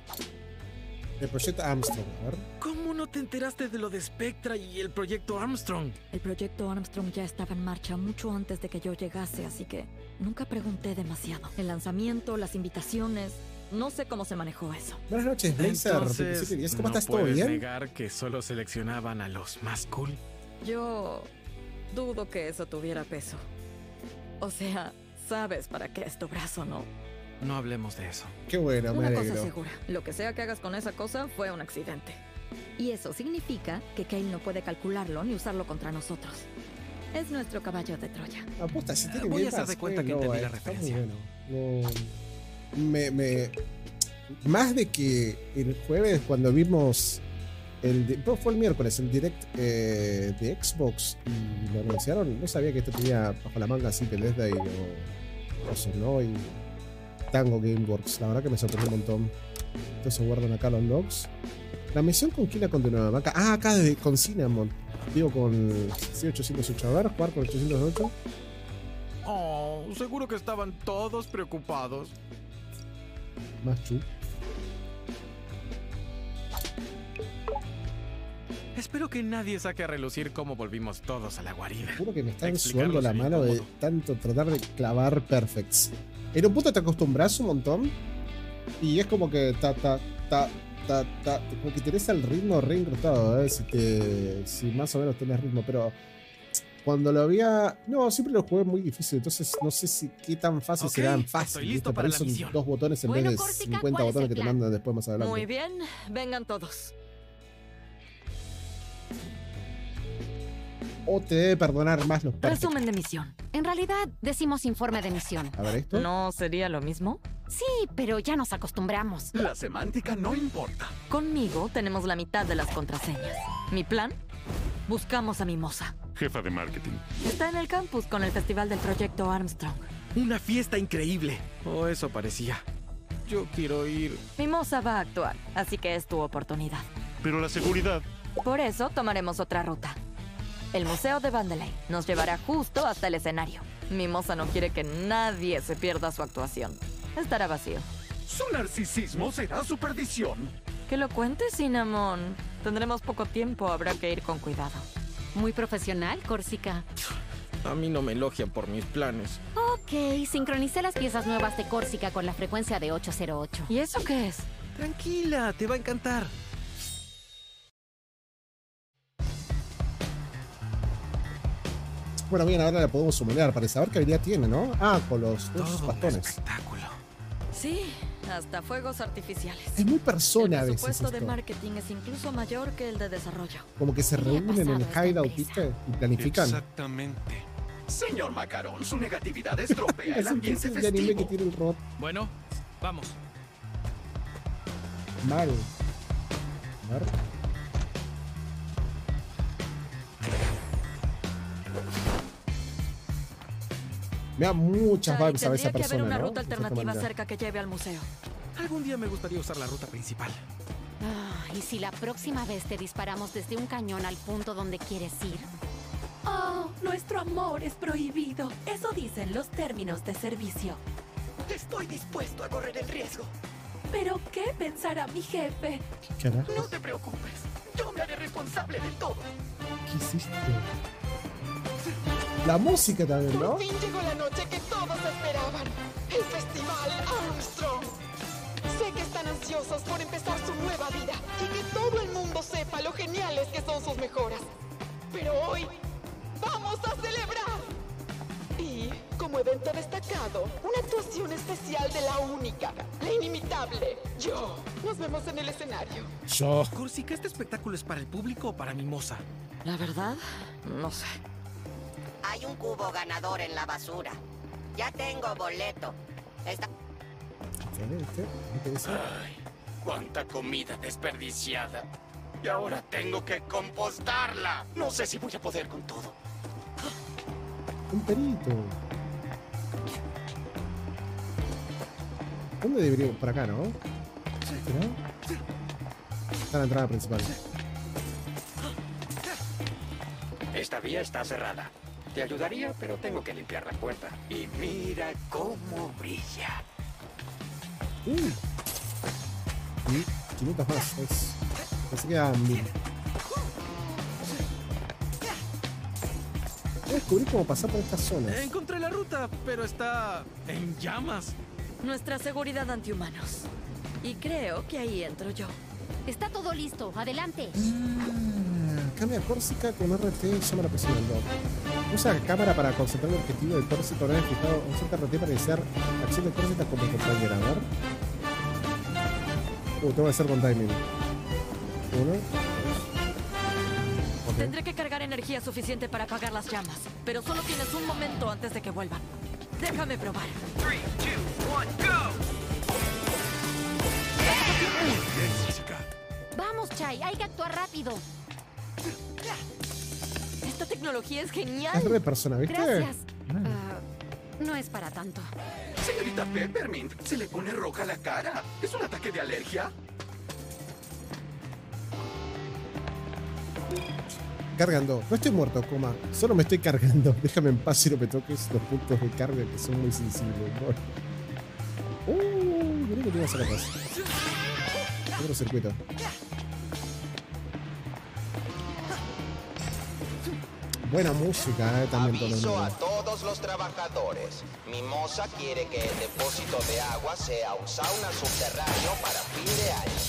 El proyecto Armstrong, a ver.
¿Cómo no te enteraste de lo de Spectra y el proyecto Armstrong?
El proyecto Armstrong ya estaba en marcha mucho antes de que yo llegase, así que nunca pregunté demasiado. El lanzamiento, las invitaciones, no sé cómo se manejó eso.
Buenas noches, Blazer.
Entonces,
veintisiete diez. ¿Cómo
¿no
estás? ¿Todo
puedes
bien?
negar que solo seleccionaban a los más cool?
Yo dudo que eso tuviera peso. O sea, sabes para qué es tu brazo, ¿no?
No hablemos de eso.
Qué bueno, me
Una
alegro.
cosa segura, lo que sea que hagas con esa cosa fue un accidente. Y eso significa que Cale no puede calcularlo ni usarlo contra nosotros. Es nuestro caballo de Troya.
Apuesta, si tiene
Voy a
Game
hacer
Pass,
de cuenta que
no,
entendí
eh,
la
está
referencia.
muy bueno. No, me, me, más de que el jueves cuando vimos el, no, fue el miércoles el direct eh, de Xbox y lo anunciaron, no sabía que esto tenía bajo la manga así Bethesda y o, cosas, ¿no? Y Tango Gameworks, la verdad que me sorprendió un montón. Entonces guardan acá los logs. La misión con quién la continuaba. Acá, ah, acá de, con Cinnamon. Digo con C ochocientos ocho. A ver, jugar con ochocientos ocho.
Oh, seguro que estaban todos preocupados.
Más chu.
Espero que nadie saque a relucir cómo volvimos todos a la guarida.
Juro que me están
Explicarlo
sudando la
sería
mano de
incómodo.
tanto tratar de clavar perfects. En un punto te acostumbras un montón y es como que ta ta ta ta ta como que tenés el ritmo re incrustado, ¿eh? Si te si más o menos tenés ritmo, pero cuando lo había no, siempre lo jugué muy difícil, entonces no sé si qué tan fácil
Ok,
será
estoy
fácil.
listo
¿viste?
para
Por ahí
la
son
misión.
dos botones en
Bueno,
vez de
Corsica,
cincuenta
¿cuál es
botones
el
que te
plan?
mandan después más adelante.
Muy bien, vengan todos.
O te debe perdonar más los perfects.
Resumen de misión.
En realidad, decimos informe de misión.
A ver esto.
¿No sería lo mismo?
Sí, pero ya nos acostumbramos.
La semántica no importa.
Conmigo tenemos la mitad de las contraseñas. Mi plan: buscamos a Mimosa.
Jefa de marketing.
Está en el campus con el festival del proyecto Armstrong.
Una fiesta increíble. O eso parecía. Yo quiero ir.
Mimosa va a actuar, así que es tu oportunidad.
Pero la seguridad.
Por eso tomaremos otra ruta. El Museo de Vandelay nos llevará justo hasta el escenario. Mimosa no quiere que nadie se pierda su actuación. Estará vacío.
Su narcisismo será su perdición.
Que lo cuentes, Cinnamon. Tendremos poco tiempo, habrá que ir con cuidado.
Muy profesional, Corsica.
A mí no me elogian por mis planes.
Ok, sincronicé las piezas nuevas de Corsica con la frecuencia de ocho cero ocho.
¿Y eso qué es?
Tranquila, te va a encantar.
Bueno, bien, ahora la podemos sumonear para saber qué habilidad tiene, ¿no? Ah, con los dos
Todo un
bastones.
espectáculo.
Sí, hasta fuegos artificiales.
Es muy persona a
El
veces
presupuesto de
esto.
marketing es incluso mayor que el de desarrollo.
Como que se
¿Qué le ha
reúnen en el
pasado a esta
hideout,
empresa?
¿viste? Y planifican.
Exactamente.
Señor Macaron, su negatividad estropea el
Es un
ambiente
de anime que
festivo.
tiene el robot
Bueno, vamos.
mal. A ver. Me da muchas
Chai,
vibes a ver esa
tendría que haber
persona,
una
¿no?
ruta
De cierta
alternativa
manera.
cerca que lleve al museo.
Algún día me gustaría usar la ruta principal.
Ah, ¿y si la próxima vez te disparamos desde un cañón al punto donde quieres ir?
Oh, nuestro amor es prohibido. Eso dicen los términos de servicio.
Estoy dispuesto a correr el riesgo.
¿Pero qué pensará mi jefe?
¿Qué hará?
No te preocupes. Yo me haré responsable de todo.
¿Qué hiciste? La música también, ¿no?
Por fin llegó la noche que todos esperaban. El Festival Armstrong. Sé que están ansiosos por empezar su nueva vida y que todo el mundo sepa lo geniales que son sus mejoras. Pero hoy vamos a celebrar. Y como evento destacado, una actuación especial de la única, la inimitable, yo. Nos vemos en el escenario.
Yo.
Corsica, ¿este espectáculo es para el público o para Mimosa?
La verdad, no sé.
Hay un cubo ganador en la basura. Ya tengo boleto. Está...
¿Qué? ¿Qué dice?
Ay, cuánta comida desperdiciada. Y ahora tengo que compostarla. No sé si voy a poder con todo.
Un perito. ¿Dónde deberíamos? Por acá, ¿no? ¿No? Está en la entrada principal.
Esta vía está cerrada. Te ayudaría, pero tengo que limpiar la puerta. Y mira cómo brilla.
Uh. Y quinientos más. Es... Así quedan mil. Voy a descubrir cómo pasar por estas zonas.
Encontré la ruta, pero está en llamas.
Nuestra seguridad antihumanos. Y creo que ahí entro yo.
Está todo listo. Adelante.
Ah, cambia Corsica con R T, llama la presión. Usa la cámara para concentrar el objetivo de Corsica. Una vez fijado, usa R T para iniciar la acción de Corsica como compañera. A ver. Uh, tengo que hacer con timing. Uno, dos. Okay.
Tendré que cargar energía suficiente para apagar las llamas, pero solo tienes un momento antes de que vuelvan. Déjame probar.
tres, dos, uno, go.
Bien, Jessica.
Vamos, Chai. Hay que actuar rápido.
Esta tecnología es genial.
Es re persona, ¿viste?
Gracias. Ah, no es para tanto.
Señorita Peppermint, se le pone roja la cara. ¿Es un ataque de alergia?
Cargando. No estoy muerto, coma. Solo me estoy cargando. Déjame en paz y no me toques los puntos de carga que son muy sensibles. ¿No? Uh, mirá que tengo que hacer atrás. Otro circuito. Buena música, eh, también.
Aviso
todo
a
el mundo.
todos los trabajadores. Mimosa quiere que el depósito de agua sea un sauna subterráneo para fin de año.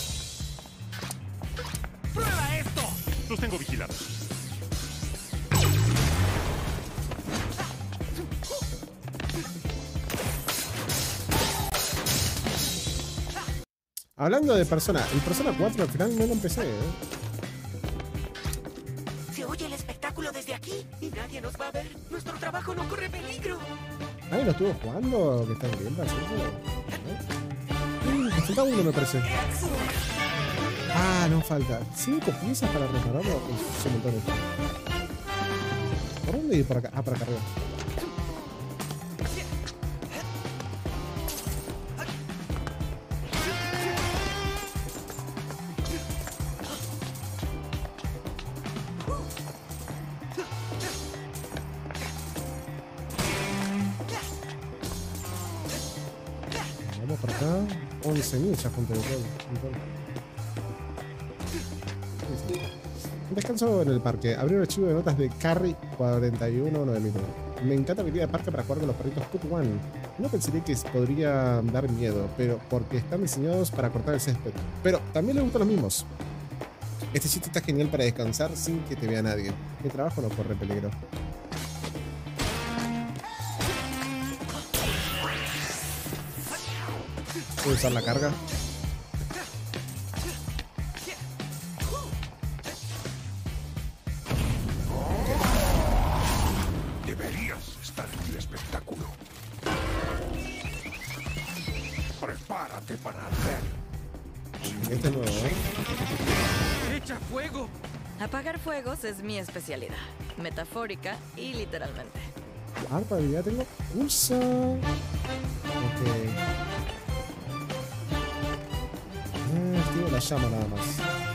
¡Prueba esto! Los tengo vigilados.
Hablando de Persona, el Persona cuatro al final no lo empecé, ¿eh?
Se oye el espectáculo desde aquí y nadie nos va a ver. Nuestro trabajo no corre peligro.
¿Alguien lo estuvo jugando? ¿Que está bien, parece? Mm, me falta uno, me parece. Ah, no falta. ¿Cinco piezas para repararlo? Es un montón de esto. ¿Por dónde ir? Por acá. Ah, para acá arriba. Vamos para acá. once mil ya junto de todo. Un descanso en el parque. Abrir un archivo de notas de Carrie cuarenta y uno nueve mil. Me encanta la idea de parque para jugar con los perritos Put One. No pensaría que podría dar miedo, pero porque están diseñados para cortar el césped. Pero también les gustan los mismos. Este sitio está genial para descansar sin que te vea nadie. Mi trabajo no corre peligro. Voy a usar la carga.
Deberías estar en el espectáculo. Prepárate para arder.
Este nuevo, ¿eh?
¡Echa fuego!
Apagar fuegos es mi especialidad. Metafórica y literalmente.
Arpa de habilidad tengo. Usa. Ok. Ah, activo la llama nada más.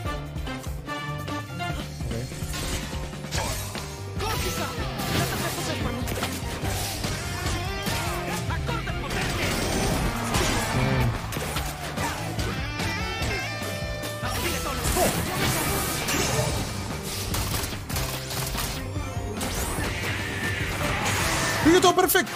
Ok.
¡Córtica! ¡No te preocupes por mí! ¡Acorde potente! ¡Así solo!
¡Sigue todo perfecto!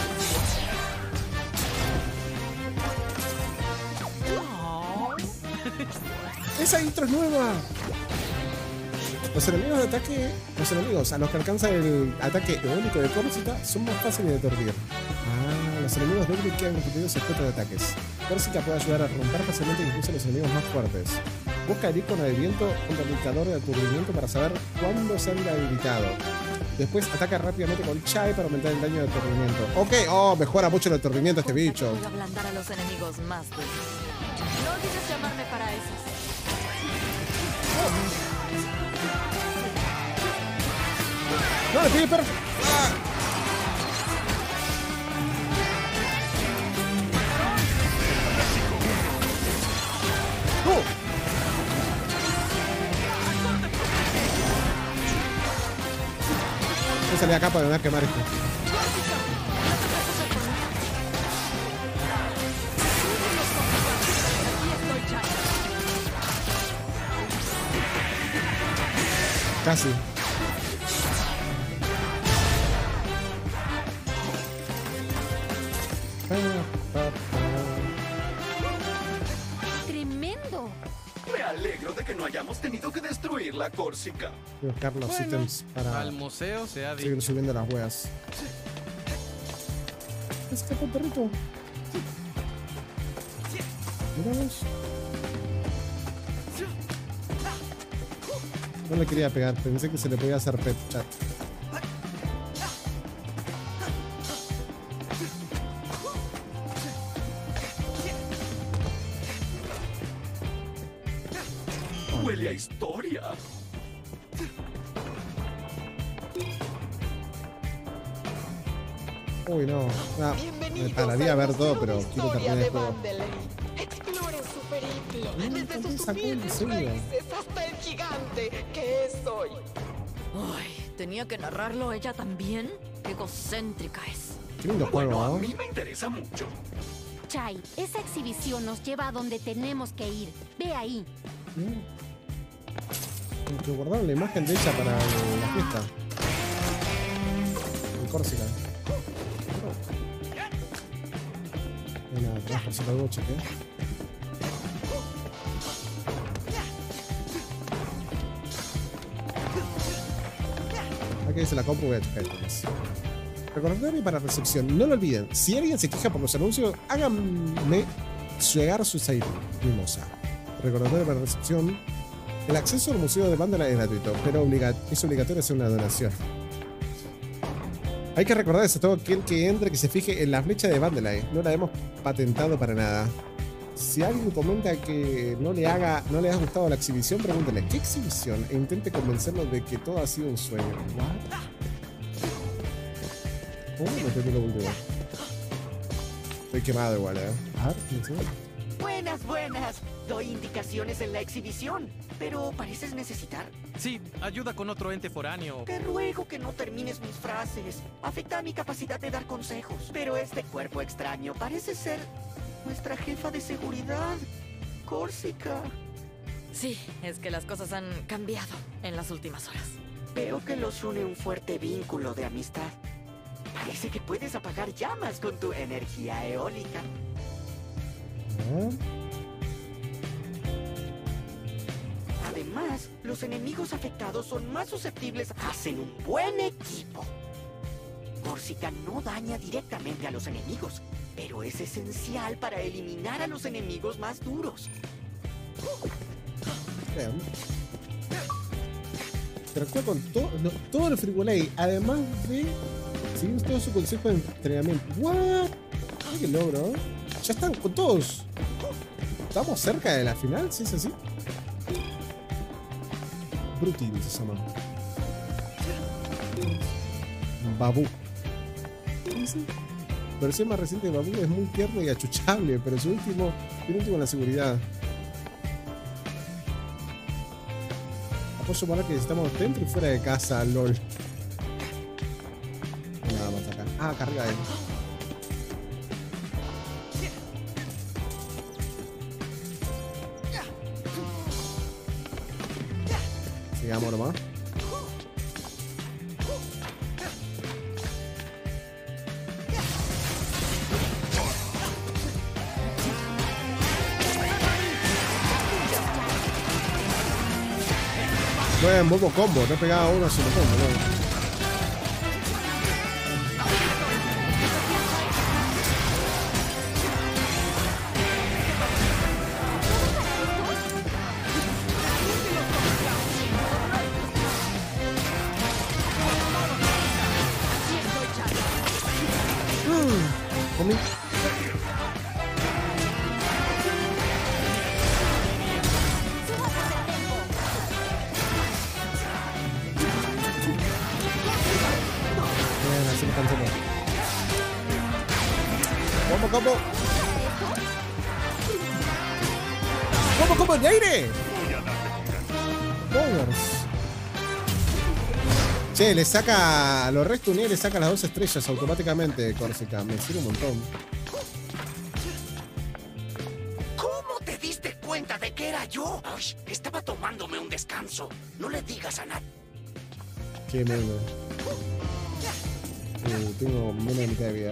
¡Esa intro es nueva! Los enemigos de ataque. Los enemigos a los que alcanza el ataque eólico de Corsica son más fáciles de aturdir. Ah, los enemigos débiles quedan constituidos expuestos de ataques. Corsica puede ayudar a romper fácilmente incluso a los enemigos más fuertes. Busca el icono de viento contra el indicador de aturdimiento para saber cuándo se han habilitado. Después ataca rápidamente con Chai para aumentar el daño de aturdimiento. Ok, oh, mejora mucho el aturdimiento este bicho.
Puedo ablandar a los enemigos más duros. No olvides llamarme para eso.
No, le pide perro. ¡Ah! ¡No! Voy a salir acá para ganar quemar esto. Casi.
¡Tremendo!
Me alegro de que no hayamos tenido que destruir la Corsica.
Voy a buscar los
Bueno,
ítems para
al museo se ha
seguir
dicho.
subiendo las weas. Escapó el perrito. Miramos. No le quería pegar, pensé que se le podía hacer pet chat.
Huele a historia.
Uy, no. No, me pararía a ver todo, pero quiero terminar el juego.
Exploren su periplo,
Mm,
desde
¿dónde
sus
sacó el
humildes
diseño?
raíces hasta el gigante que es hoy.
Ay, tenía que narrarlo ella también. Qué egocéntrica es.
Qué lindo
Bueno,
juego,
a
¿no?
mí me interesa mucho.
Chai, esa exhibición nos lleva a donde tenemos que ir. Ve ahí.
Mm. Como que guardaron la imagen de ella para el- la fiesta. En Córcega. Hay nada atrás por si lo hago chequear. Aquí dice la compu, voy a checar esto más. Recordatorio para recepción. No lo olviden, si alguien se queja por los anuncios, háganme llegar su site mimosa. Recordatorio para recepción. El acceso al museo de Vandalay es gratuito, pero obliga es obligatorio hacer una donación. Hay que recordar a todo aquel que entre que se fije en la flecha de Vandalay. No la hemos patentado para nada. Si alguien comenta que no le haga, no le ha gustado la exhibición, pregúntale ¿qué exhibición? E intente convencerlo de que todo ha sido un sueño. ¿What? ¿Cómo me entendí lo último? Estoy quemado igual, eh. A ver, no sé.
Buenas, buenas. Doy indicaciones en la exhibición, pero pareces necesitar.
Sí, ayuda con otro ente foráneo.
Te ruego que no termines mis frases. Afecta mi capacidad de dar consejos. Pero este cuerpo extraño parece ser nuestra jefa de seguridad, Corsica.
Sí, es que las cosas han cambiado en las últimas horas.
Veo que los une un fuerte vínculo de amistad. Parece que puedes apagar llamas con tu energía eólica.
¿Eh?
Además, los enemigos afectados son más susceptibles. Hacen un buen equipo. Corsica no daña directamente a los enemigos, pero es esencial para eliminar a los enemigos más duros.
Vean. Interactúa con todo, no, todo el Frigolay, además de seguir todo su consejo de entrenamiento. ¿What? Ay, qué logro. Ya están con todos. ¿Estamos cerca de la final? ¿Sí es así? Brutin se llama. Babu. ¿Sí? La versión más reciente de Babu es muy tierno y achuchable, pero su último, el último en la seguridad. Apoyo para que estamos dentro y fuera de casa, lol. Nada más acá. Ah, acá arriba de él. Sigamos nomás. Buen bobo combo, te he pegado uno solo combo, ¿no? Comí. Combo, combo. Combo, combo de aire. Bowers. Che, le saca. Lo restuneé y le saca las dos estrellas automáticamente, Corsica. Me sirve un montón.
¿Cómo te diste cuenta de que era yo? Ay, estaba tomándome un descanso. No le digas a nadie.
Qué mierda. Uh, tengo menos de mitad de vida.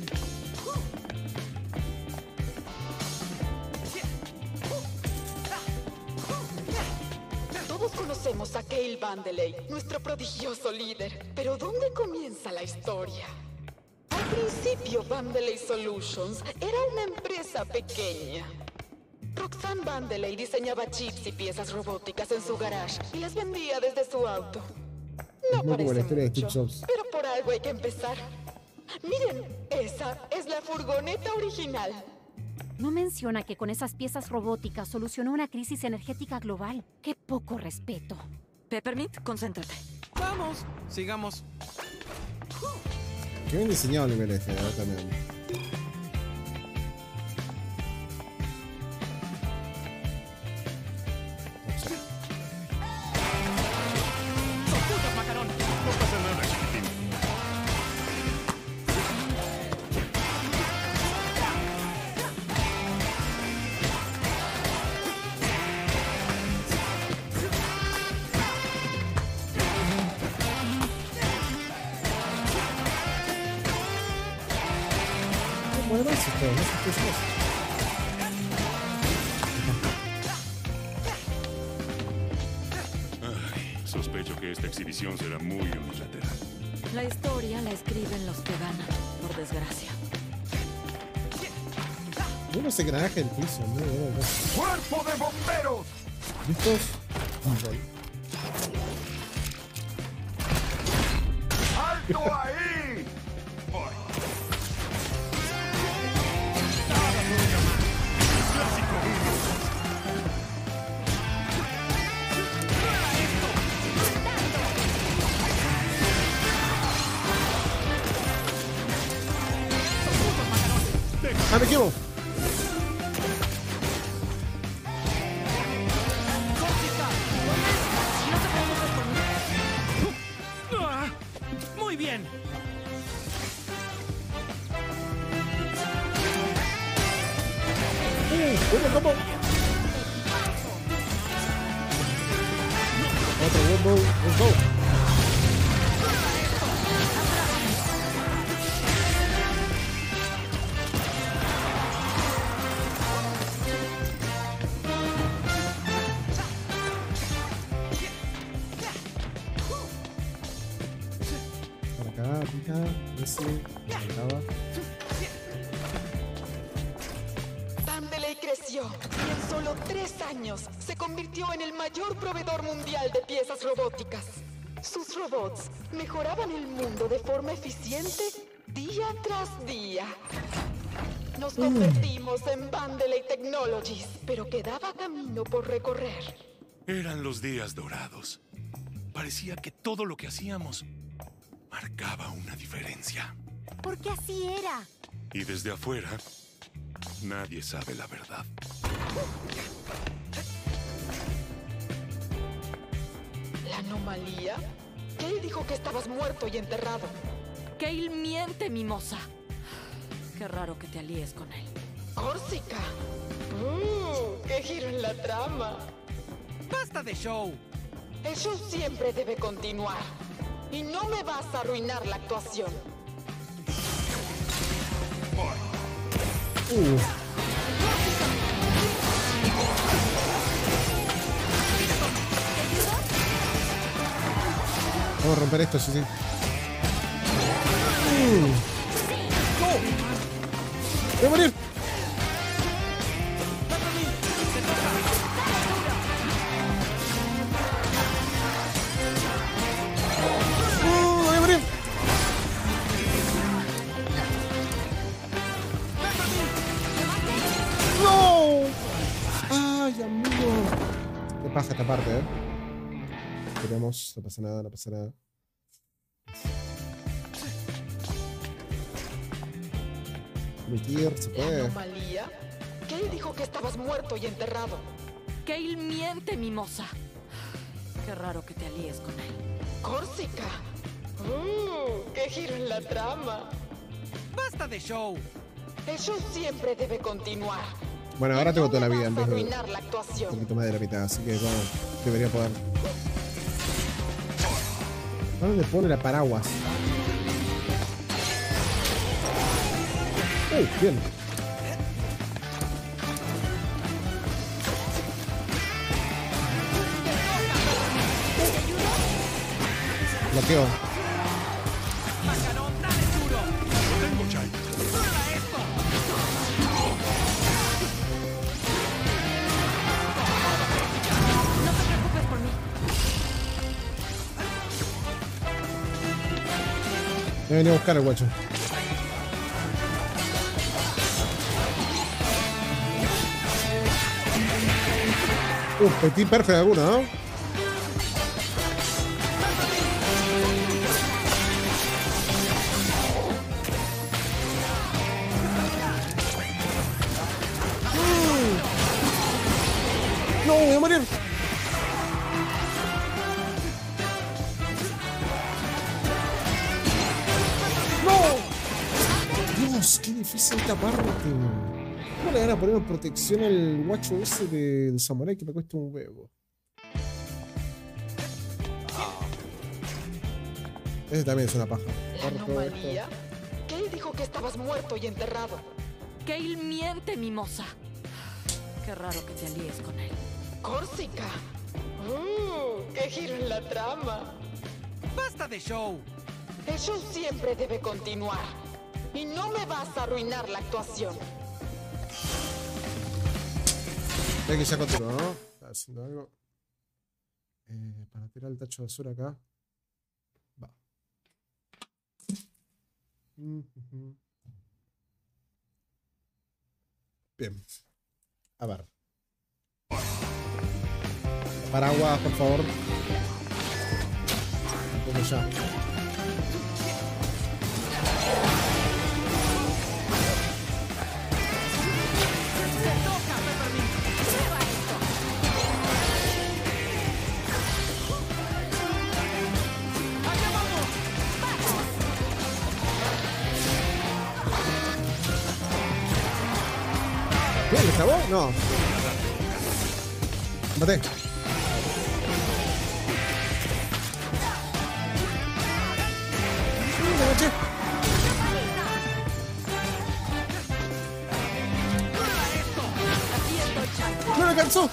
Todos conocemos a Cale Vandelay, nuestro prodigioso líder. Pero ¿dónde comienza la historia? Al principio, Vandelay Solutions era una empresa pequeña. Roxanne Vandelay diseñaba chips y piezas robóticas en su garage y las vendía desde su auto. No parece mucho, pero por algo hay que empezar. Miren, esa es la furgoneta original.
No menciona que con esas piezas robóticas solucionó una crisis energética global. ¡Qué poco respeto!
Peppermint, concéntrate.
Vamos, sigamos.
Qué bien diseñado el nivel este, ¿verdad? También.
No pasa nada, chiquitín.
Bueno, eso es todo, no sé qué es eso.
Ay, sospecho que esta exhibición será muy unilateral.
La historia la escriben los que ganan, por desgracia.
Uno se granaje el piso, ¿no?
¡Cuerpo de bomberos!
¿Listos?
¡Alto ahí!
¡Ah, me equivoco!
Muy bien.
Uh, ¿cómo? Otro combo, let's go. Para acá, pica, ese, acaba.
solo tres años se convirtió en el mayor proveedor mundial de piezas robóticas. Sus robots mejoraban el mundo de forma eficiente día tras día. Nos convertimos en Vandelay Technologies, pero quedaba camino por recorrer.
Eran los días dorados. Parecía que todo lo que hacíamos marcaba una diferencia.
Porque así era.
Y desde afuera, nadie sabe la verdad.
¿La anomalía? Kale dijo que estabas muerto y enterrado.
Kale miente, mimosa. Qué raro que te alíes con él.
Corsica. Uh, ¡Qué giro en la trama!
¡Basta de show!
El show siempre debe continuar. Y no me vas a arruinar la actuación.
Uh. Vamos a romper esto, sí, sí. Uh. ¡No! ¡Voy a morir! ¡Uh! ¡Voy a morir! ¡No! ¡Ay, amigo! ¿Qué pasa esta parte, eh? Esperemos, no pasa nada, no pasa nada. Permitir, se puede.
¿Anomalía? Kale dijo que estabas muerto y enterrado.
Kale miente, mimosa. Qué raro que te alíes con él.
Corsica. Uh, ¡Qué giro en la trama!
¡Basta de show!
El show siempre debe continuar.
Bueno, ahora tengo toda la vida en vez de
arruinar la actuación.
un poquito más de la mitad, así que bueno, debería poder. ¿Dónde pone la paraguas? ¡Uh! Bien. Bloqueo. Me venía a buscar el guacho. Uh, petit perfect alguno, ¿no? No, voy a morir. Dios, qué difícil esta parte. ¿Cómo le van a poner una protección al guacho ese de, de Samurai que me cuesta un huevo? Ese también es una paja.
¿La anomalía? Kale dijo que estabas muerto y enterrado.
Kale miente, mimosa. Qué raro que te alíes con él.
Corsica. Uh, ¡Qué giro en la trama!
¡Basta de show!
El show siempre debe continuar. Y no me vas a arruinar la actuación.
Ve que ya continuó, ¿no? Está haciendo algo. Eh, para tirar el tacho de basura acá. Va. Bien. A ver. Paraguas, por favor. Como ya. Bien, ¿le clavó? No. Maté. ¡Me agaché! ¡No me alcanzó!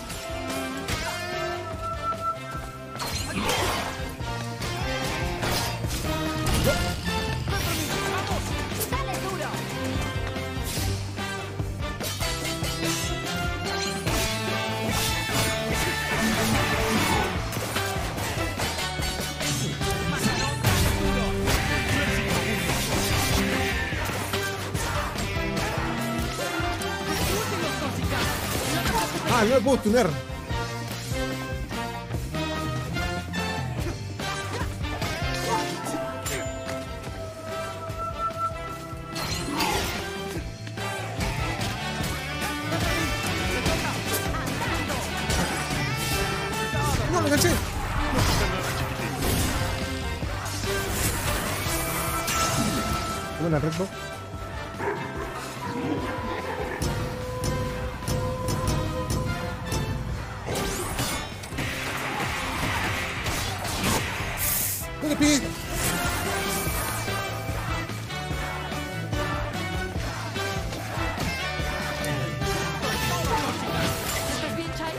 no me puedo tunear. No, me caché. Buena Red Bull. ¡Dale, pie!
¿Estás bien, Chai?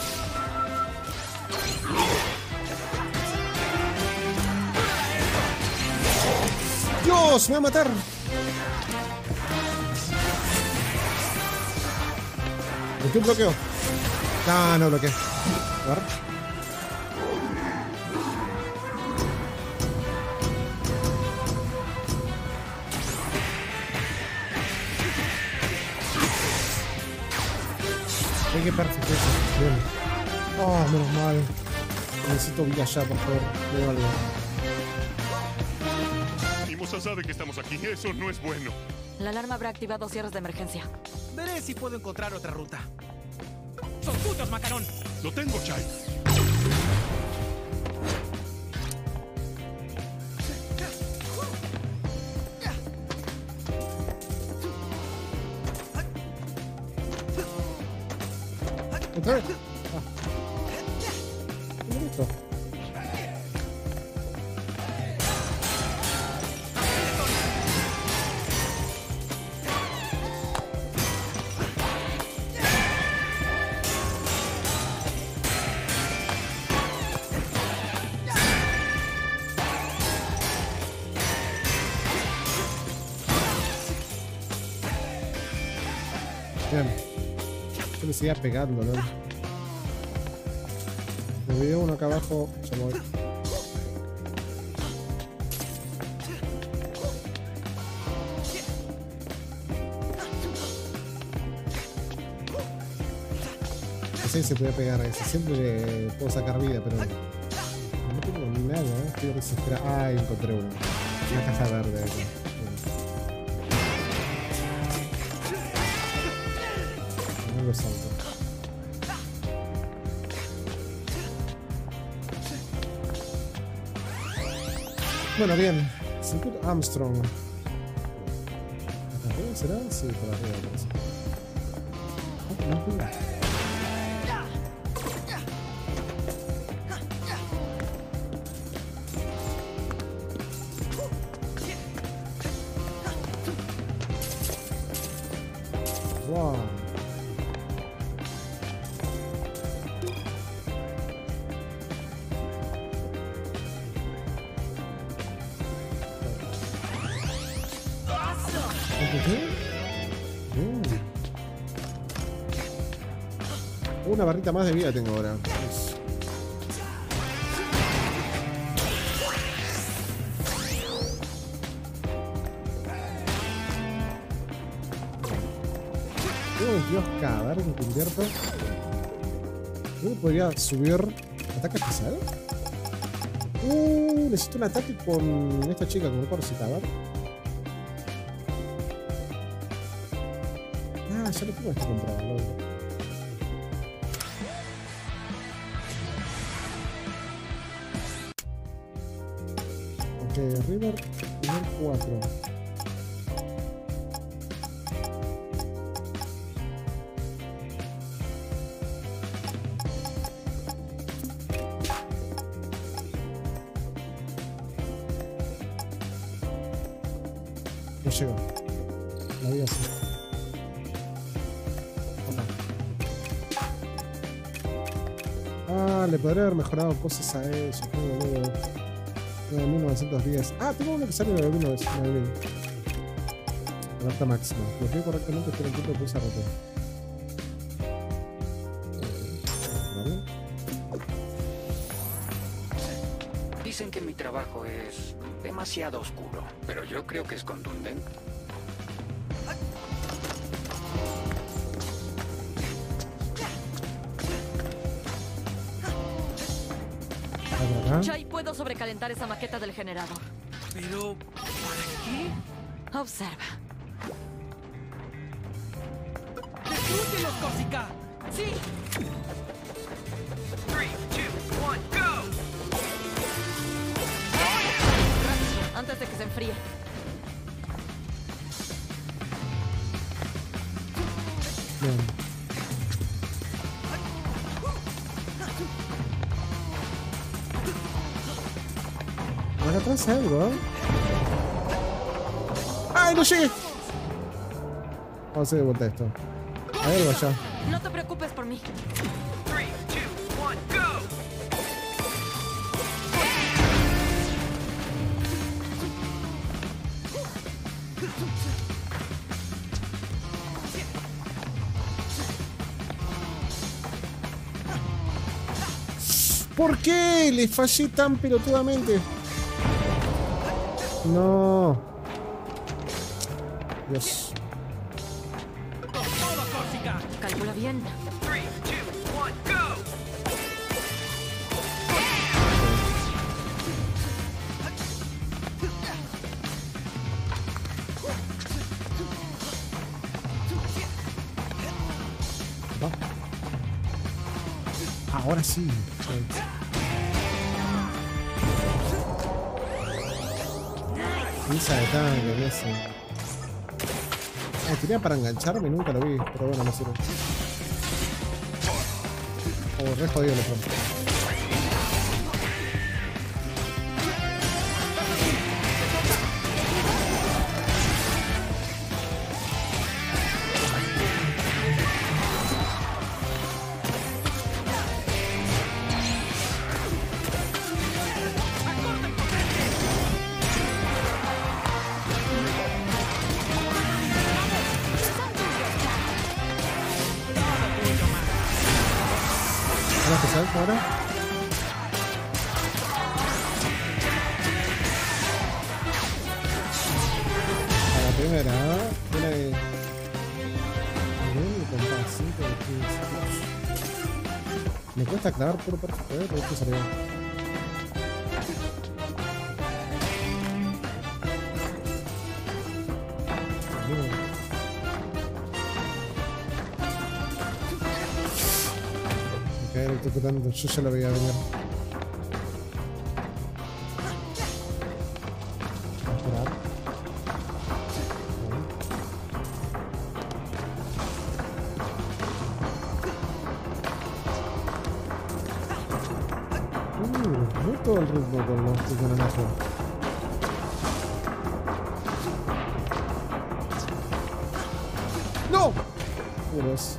¡Dios! ¡Me va a matar! ¿Metí un bloqueo? No, no bloqueé. A ver. Ay, qué perfecto eso. Bien. Oh, menos mal. Necesito vida ya, por favor. Me algo.
Mimosa sabe que estamos aquí. Eso no es bueno.
La alarma habrá activado cierres de emergencia.
Veré si puedo encontrar otra ruta. ¡Son tuyos, Macarón!
Lo tengo, Chai.
¿Otra vez? Ah. ¿Qué bonito? Bien. Yo le seguía pegando, ¿no? Me veo uno acá abajo. Ya me voy. Sí, se puede pegar a ese. Siempre le puedo sacar vida, pero no tengo nada, ¿eh? Estoy desesperado. Ah, encontré uno. Una caja verde aquí. No lo salto. Bueno, bien. Circuito Armstrong. ¿Hasta arriba será? Sí, por arriba parece. Oh, no pude. Wow. Una barrita más de vida tengo ahora. Tengo veintidós K, a ver si te invierto. ¿Cómo podría subir ataque especial? Uh, necesito un ataque con esta chica, con el Corsica, a ver. Ah, ya lo tengo este comprado, ¿no? Ok, River, nivel cuatro. No llegó. La vida así. Ah, le podría haber mejorado cosas a eso. nueve mil novecientos diez. Ah, tengo uno que sale de nueve mil novecientos. Alerta máxima. Bloqueo correctamente, espera el tiempo de pulsar rotor. Vale.
Dicen que mi trabajo es demasiado oscuro, pero yo creo que es contundente.
por acá.
Chai, puedo sobrecalentar esa maqueta del generador.
Pero, ¿para qué?
Observa.
¡Destrúyelos, Corsica!
¡Sí!
tres, dos, uno, go.
Antes de que se enfríe.
Bien. Acá atrás hay algo, ¿eh? ¡Ay, no llegué! Vamos a hacer de vuelta esto. A ver, vaya.
No te preocupes por mí.
tres, dos, uno, go.
¿Por qué le fallé tan pelotudamente? No. Dios.
Con todo, Corsica.
Calcula bien.
tres, dos, uno, go.
Va. Ahora sí. Pisa de tanque, ese. Ah, tenía para engancharme, nunca lo vi, pero bueno, no sirve. Oh, re jodido lo pronto. Ahora a la primera, una de cinco de quince. Me cuesta clavar puro perfecto, ¿eh? Pero esto salió. Tanto, yo ya lo veía venir. Voy a esperar. Uh, no todo el ritmo con los titanazos. ¡No! Dios.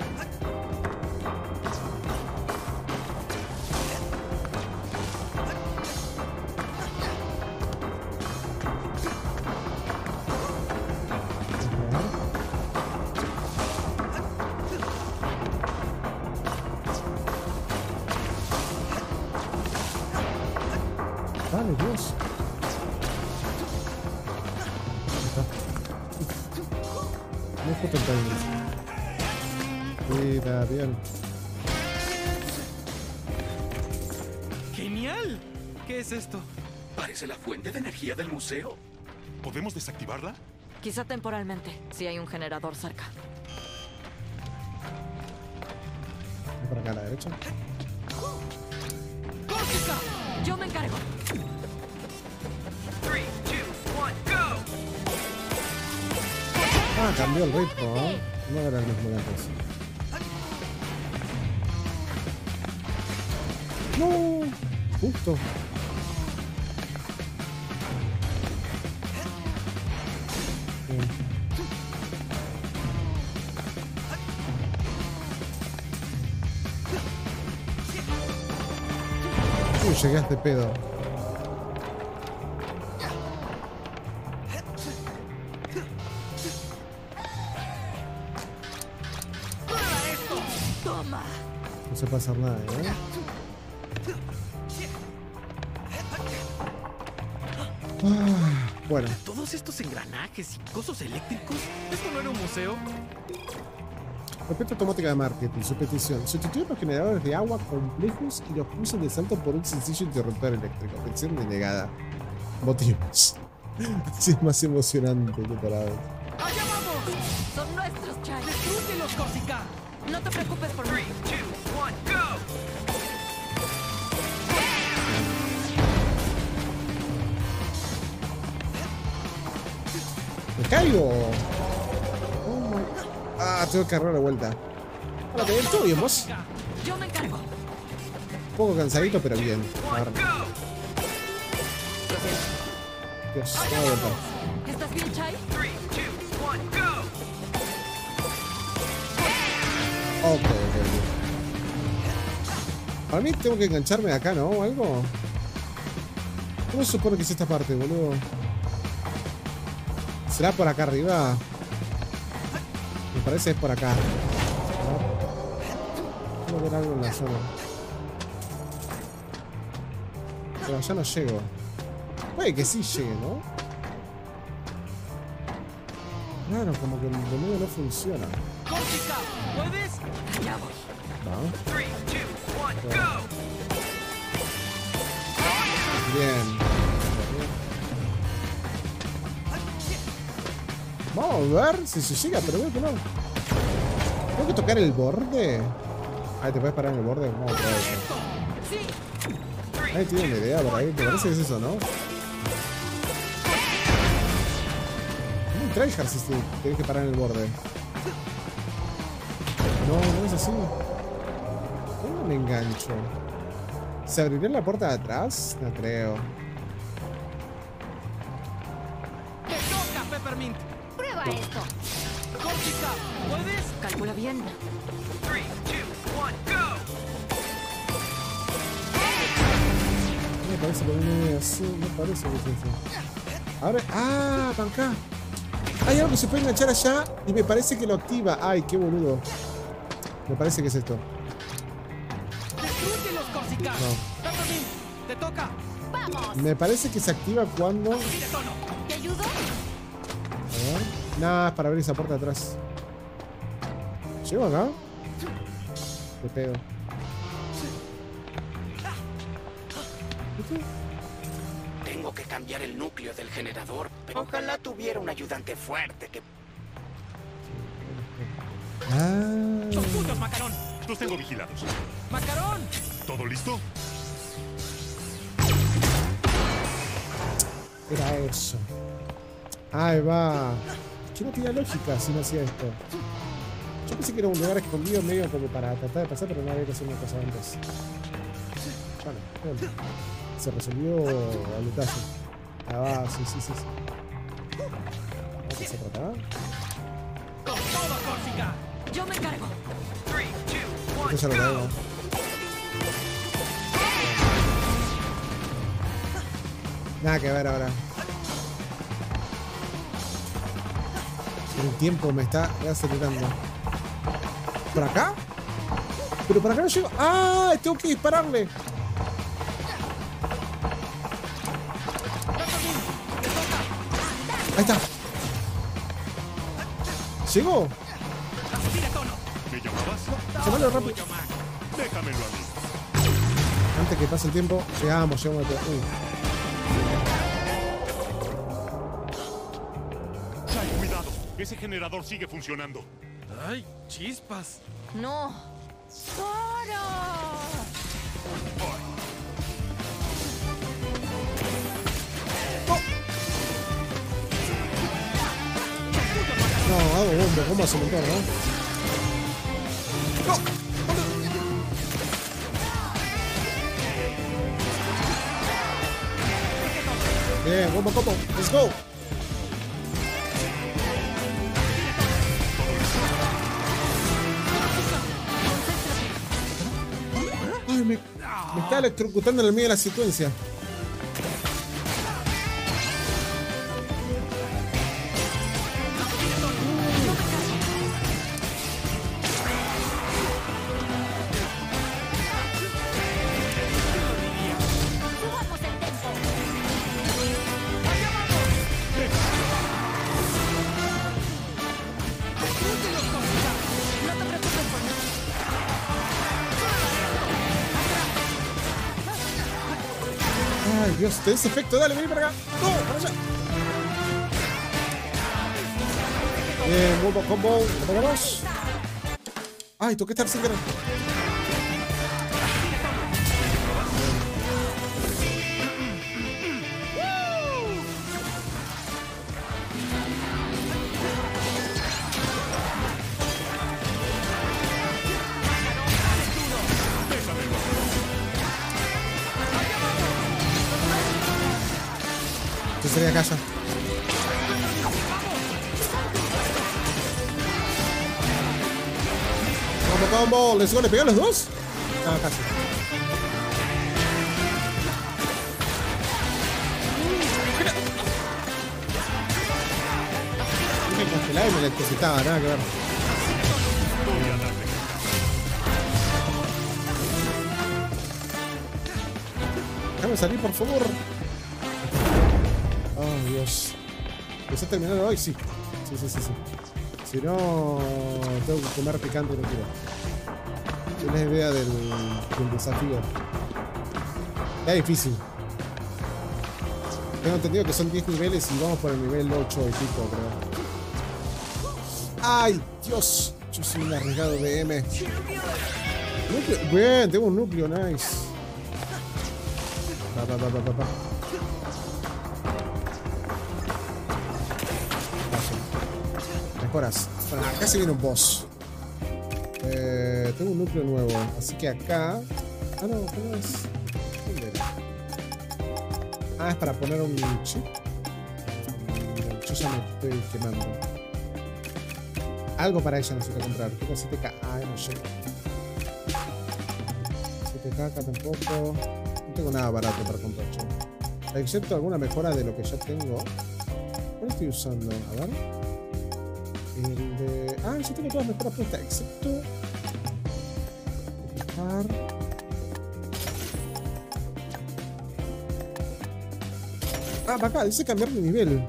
Vale, Dios. No justo el timing. Mira, bien.
¡Genial! ¿Qué es esto?
Parece la fuente de energía del museo.
¿Podemos desactivarla?
Quizá temporalmente, si hay un generador cerca.
Voy para acá a la derecha.
¡Corsica! Yo me encargo.
tres, dos, uno, go.
Ah, cambió el ritmo, ¿eh? No era el mismo de antes. ¡No! Justo. Bien. Uy, llegué a este pedo.
Toma.
No se puede hacer nada, ¿eh? Ah, bueno.
Todos estos engranajes y cosas eléctricos. ¿Esto no era un museo?
Respuesta automática de marketing. Su petición. Sustituye los generadores de agua complejos y los pulsos de salto por un sencillo interruptor eléctrico. Petición denegada. Motivos. Así es más emocionante que parado.
¡Allá vamos! Son nuestros, Chai. ¡Destrúyelos, Corsica! No te preocupes por mí. tres, dos, uno, go.
¡Me caigo! Oh my... Ah, tengo que agarrar la vuelta. Ahora te todo bien, vos.
Yo me encargo.
Un poco cansadito, pero bien. Ahora. Dios, toda la vuelta.
¿Estás bien, Chai? tres, dos, uno, go.
Ok, ok, ok. Para mí tengo que engancharme de acá, ¿no? ¿O algo? ¿Cómo se supone que es esta parte, boludo? ¿Será por acá arriba? Me parece que es por acá. Tengo que ver algo en la zona. Pero ya no llego. Puede que sí llegue, ¿no? Claro, como que el demonio no funciona.
Corsica, ¿puedes? Ya voy.
Va.
tres, dos, uno, go.
Bien. Vamos a ver si se llega, pero veo que no. ¿Tengo que tocar el borde? Ahí te puedes parar en el borde. Vamos a probar eso. Ahí tiene una idea por ahí. ¿Te parece que es eso, no? Muy tryhard si tienes que parar en el borde. No, no es así. ¿Cómo me engancho? ¿Se abriría la puerta de atrás? No creo.
¡Te toca, Peppermint!
¡Prueba esto!
Corsica, ¿puedes?
Calcula bien.
tres, dos, uno, go.
Me parece que no es así. Me parece que es así. Ahora. ¡Ah! Para acá. Hay algo que se puede enganchar allá y me parece que lo activa. ¡Ay, qué boludo! Me parece que es esto.
¡Destrúyelos, Corsica!
No.
Peppermint, te toca.
¡Vamos!
Me parece que se activa cuando.
¿Te ayudo?
A ver. Nada, es para abrir esa puerta de atrás. ¿Llego acá? Te pedo.
Tengo que cambiar el núcleo del generador, pero ojalá tuviera un ayudante fuerte que...
Ah.
¡Los putos, Macarón!
Los tengo vigilados.
¡Macarón!
¿Todo listo?
Era eso. Ahí va. Que no tiene lógica si no hacía esto. Yo pensé que era un lugar escondido medio como para tratar de pasar, pero no había que hacer una cosa antes. Bueno, bueno. Se resolvió al detalle. Ah, va, sí, sí, sí. sí. Vamos a pasar por acá.
¡Con todo, Corsica! ¡Yo me encargo! tres, dos,
Esto ya lo
uno,
traigo.
go.
Nada que ver ahora. El tiempo me está acelerando. ¿Por acá? Pero por acá no llego. ¡Ah! Tengo que dispararle. Ahí está. ¿Llegó?
¿Me llamabas?
Llámalo rápido.
Déjamelo a mí.
Antes que pase el tiempo, llegamos, llegamos. Uy.
Chai, cuidado. Ese generador sigue funcionando.
¡Ay, chispas!
¡No!
¡Para!
No, hago bomba, ¿cómo hace un montón, no? ¡No! Bien, bomba, combo, let's go. Ay, me, me está electrocutando en el medio de la secuencia. Ay, Dios, te ese efecto. Dale, vení para acá. No, para allá. Bien, combo, combo. Vamos. Ay, toqué estar sin querer. Esto sería casa. Combo, combo. ¿Les ¿Le pegan los dos? Ah, casi. Me congelaba y me electrocitaba, nada que ver. Déjame salir, por favor. Oh, Dios. ¿Empezó a terminar hoy? Sí. Sí, sí, sí, sí. Si no, tengo que comer picante y no quiero. Tienes idea del, del desafío. Está difícil. Tengo entendido que son diez niveles y vamos por el nivel ocho y pico, creo. ¡Ay, Dios! Yo soy un arriesgado de M. Núcleo. Bien, tengo un núcleo, nice. Va, va, va, va, va, va. Mejoras. Bueno, acá se viene un boss. Eh, tengo un núcleo nuevo. Así que acá. Ah, no, ¿cómo es? ¿Dónde era? Ah, es para poner un chip. Yo ya me estoy quemando. Algo para ella necesito comprar. Tengo siete K. Ah, no sé. siete K acá tampoco. No tengo nada barato para comprar, che. Excepto alguna mejora de lo que ya tengo. ¿Cuál estoy usando? A ver. El de... Ah, yo tengo todas las mejoras puestas, excepto... Ah, para acá, dice cambiar de nivel.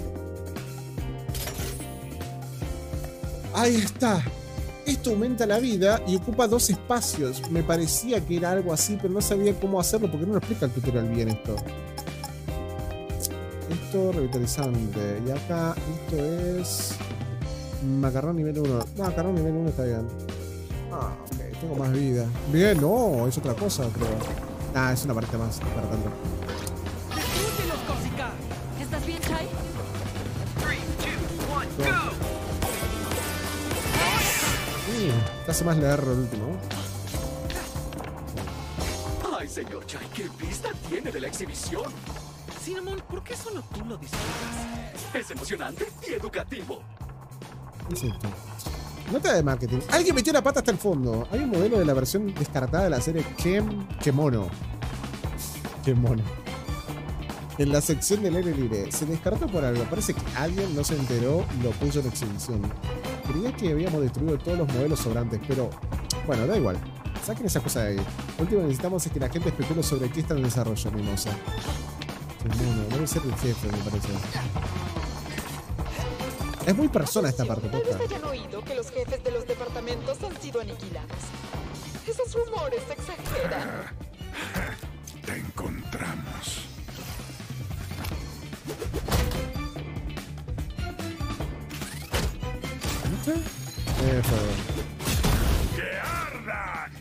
Ahí está. Esto aumenta la vida y ocupa dos espacios. Me parecía que era algo así, pero no sabía cómo hacerlo porque no lo explica el tutorial bien esto. Esto, revitalizante. Y acá, esto es... Macarrón nivel uno. No, macarrón nivel uno está bien. Ah, ok, tengo más vida. Bien, no, es otra cosa, creo. Ah, es una parte más, para tanto.
¿Estás bien, Chai?
tres, dos, uno, go. Uh, casi más le agarro el último.
Ay, señor Chai, ¿qué vista tiene de la exhibición?
Cinnamon, ¿por qué solo tú lo disfrutas?
Es emocionante y educativo.
¿Qué es esto? Nota de marketing. Alguien metió la pata hasta el fondo. Hay un modelo de la versión descartada de la serie Kem... Kemono. Kemono. En la sección del aire libre. Se descartó por algo. Parece que alguien no se enteró y lo puso en exhibición. Creía que habíamos destruido todos los modelos sobrantes, pero... Bueno, da igual. Saquen esa cosa de ahí. Lo último que necesitamos es que la gente especule sobre qué está en desarrollo, mimosa. Kemono. Debe ser el jefe, me parece. Es muy persona esta parte.
Tal vez hayan oído que los jefes de los departamentos han sido aniquilados. Esos rumores se exageran.
Te encontramos.
¿Viste? Eh,
¡Que ardan!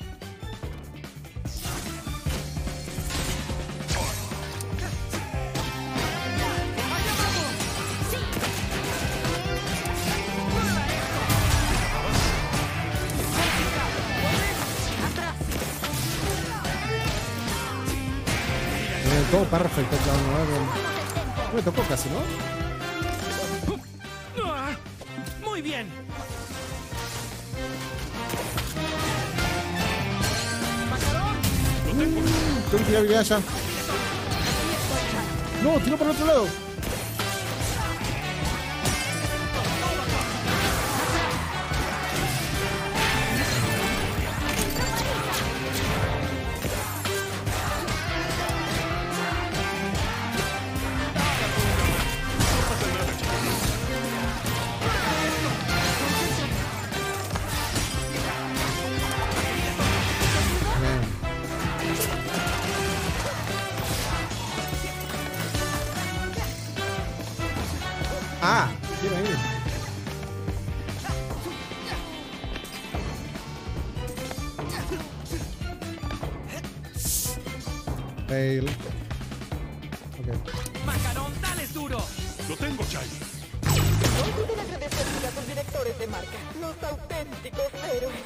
Todo perfecto, claro, ¿no? No me tocó casi, ¿no?
Muy bien.
Mm, tengo que tirar habilidad ya. No, tiró por el otro lado. Ah, tiene ahí. Fail. Ok.
¡Macarón, dale duro!
Lo tengo, Chai.
No olviden agradecerle a sus directores de marca, los auténticos héroes.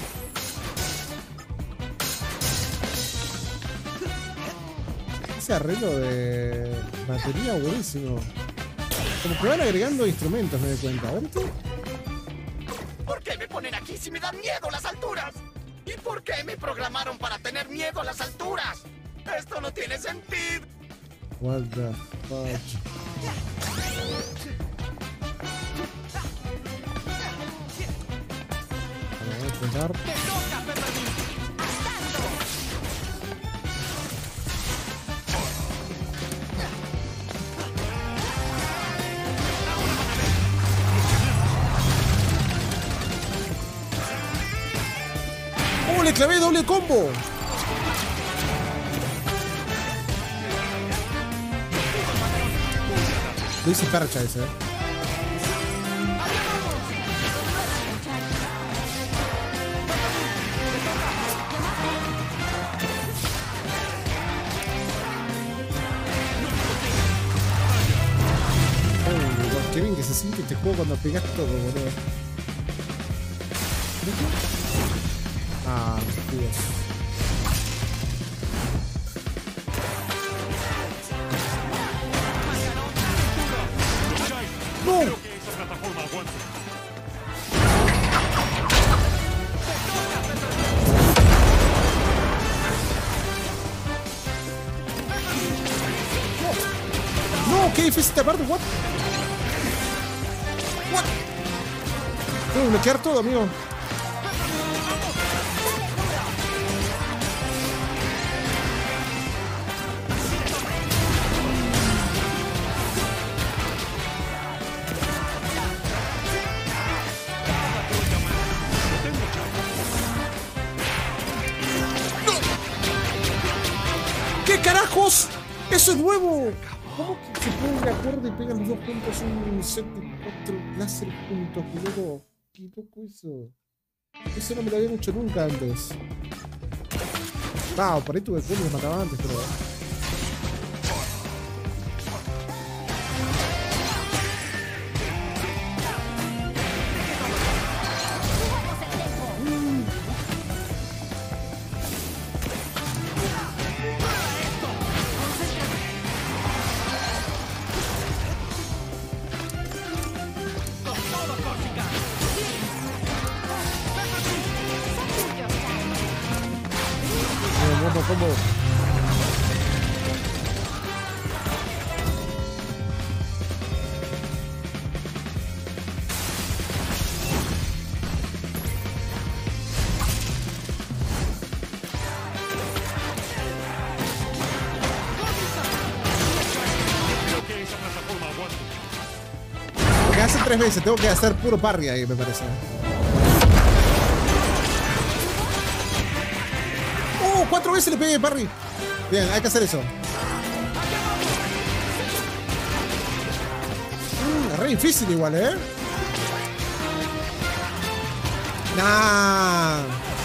Ese arreglo de batería buenísimo. Como que van agregando instrumentos, me doy cuenta. ¿Ahorita?
¿Por qué me ponen aquí si me dan miedo las alturas? ¿Y por qué me programaron para tener miedo a las alturas? Esto no tiene sentido.
What the fuck. Vamos a intentar. ¡Oh, le clavé doble combo! Lo hice percha ese, eh. Oh, qué bien que se siente este juego cuando pegas todo, boludo. Ah, Dios. ¡No!
Creo que esa plataforma aguante.
¡No! ¡Qué difícil esta parte! ¿What? ¿What? Tengo que bloquear todo, amigo. ¿Qué carajos? ¡Eso es nuevo! ¿Cómo que se ponen de acuerdo y pegan los dos juntos un set de cuatro láser juntos, boludo? ¿Qué loco eso? Eso no me lo habían hecho nunca antes. Ah, por ahí tuve que me mataba antes, pero... ¿Cómo?
Creo que esa plataforma aguante.
Porque hace tres veces tengo que hacer puro parry ahí, me parece. ¡Oh! Cuatro veces le pegué parry. Bien, hay que hacer eso. Mm, re difícil igual, ¿eh? Nah.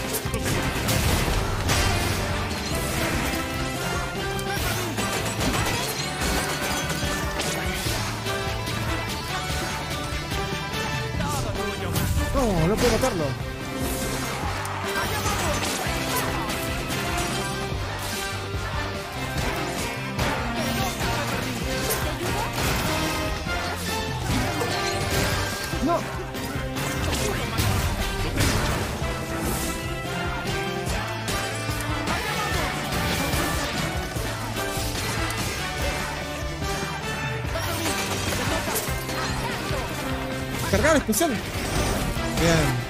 No, no puedo matarlo. No. Cargar especial. Bien.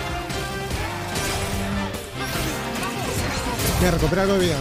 Voy a recuperar algo de vida.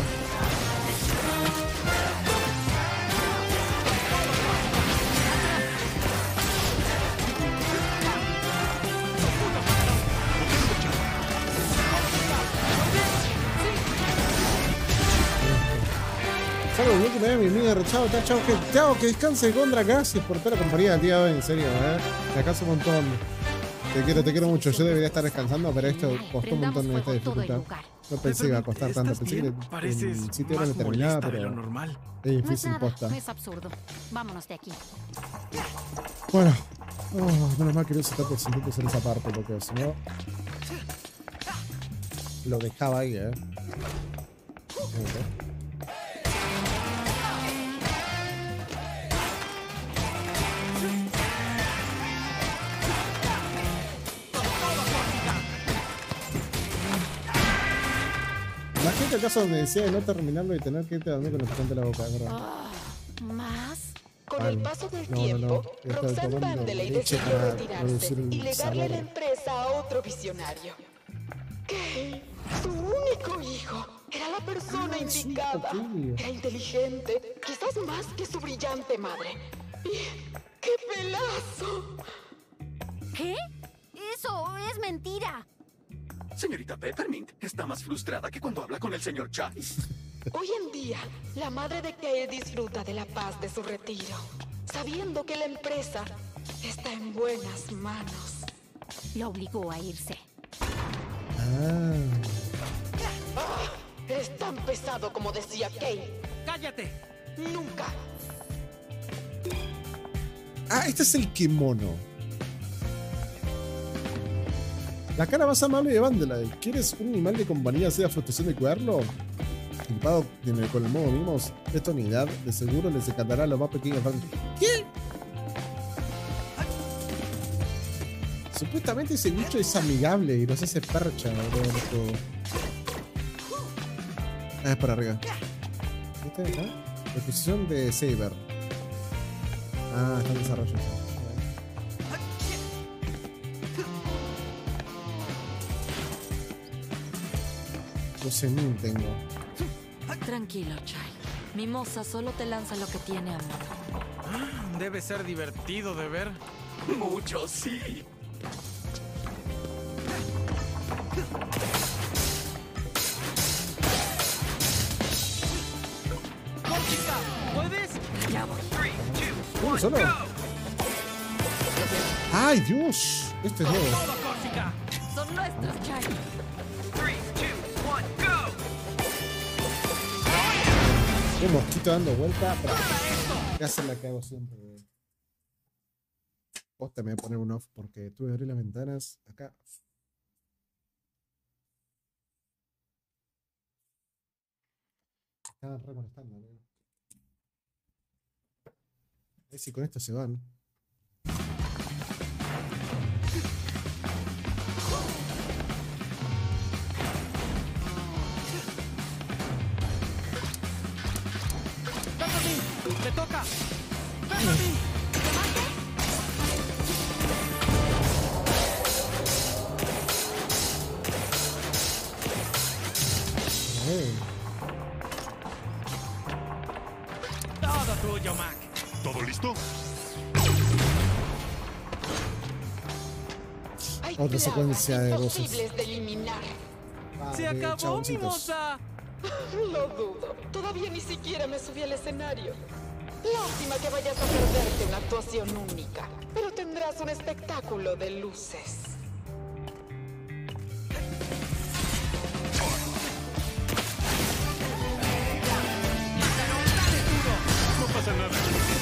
Saludos, mucho me mi amiga. Chao, chao, chao. Que, chao, que descanse contra. Gracias por toda la compañía del día de hoy, en serio, ¿eh? Te acaso un montón. Te quiero, te quiero mucho. Yo debería estar descansando, pero esto costó un montón en esta dificultad. No pensé que iba a costar tanto. Pensé que el sitio era determinado, pero es difícil posta.
No es absurdo. Vámonos de aquí.
Bueno, oh, menos mal que no se está por ciento en esa parte, porque si no lo dejaba ahí, eh. Okay. Imagínate el caso donde decía de no terminarlo y tener que irte a dormir con el frente de la boca, ¿verdad?
Oh, ¿más?
Con
Vale.
el paso del
No,
tiempo,
no, no.
Roxanne Vandelay
leche
decidió
para
retirarse
reducir el
y legarle
sabor.
la empresa a otro visionario. Kay, su único hijo, era la persona
Ah, es un
indicada.
pequeño.
Era inteligente, quizás más que su brillante madre. Y ¡qué pelazo!
¿Qué? Eso es mentira.
Señorita Peppermint está más frustrada que cuando habla con el señor Chai.
Hoy en día, la madre de Kay disfruta de la paz de su retiro, sabiendo que la empresa está en buenas manos.
Lo obligó a irse.
Ah.
Ah, es tan pesado como decía Kay.
¡Cállate!
Nunca.
Ah, este es el kimono. La cara más amable de Vandelay. ¿Quieres un animal de compañía sea frustración de cuidarlo? Equipado con el modo mimos de esta unidad, de seguro les encantará a los más pequeños fans. ¿Qué? Supuestamente ese bicho es amigable y nos hace percha, bro. Ah, es para arriba. ¿Viste acá? La posición de Saber. Ah, está en desarrollo. doce mil tengo.
Tranquilo, Chai. Mimosa solo te lanza lo que tiene a mano.
Debe ser divertido de ver.
Mucho, sí.
¡Corsica! ¿Puedes?
Ya voy.
¿Cómo solo? ¡Ay, Dios! Este es nuevo.
¡Todo, Corsica!
Son nuestros, Chai.
Un mosquito dando vuelta. ¿Qué hacer la que hago siempre? Posta, me voy a poner un off porque tuve que abrir las ventanas acá. Estaban reconectando, ¿no? A ver si con esto se van.
¡Te toca! ¡Peppermint! Todo tuyo, Mac.
¿Todo listo?
Hay
Otra secuencia de voces.
imposibles de eliminar.
¡Se
Vale,
acabó,
chaboncitos.
Mimosa!
Lo dudo. Todavía ni siquiera me subí al escenario. Lástima que vayas a perderte una actuación única, pero tendrás un espectáculo de luces.
No pasa nada.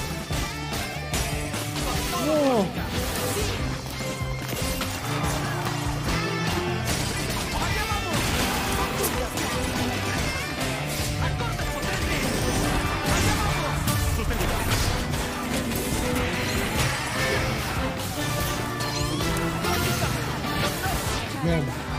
¡No! Bien.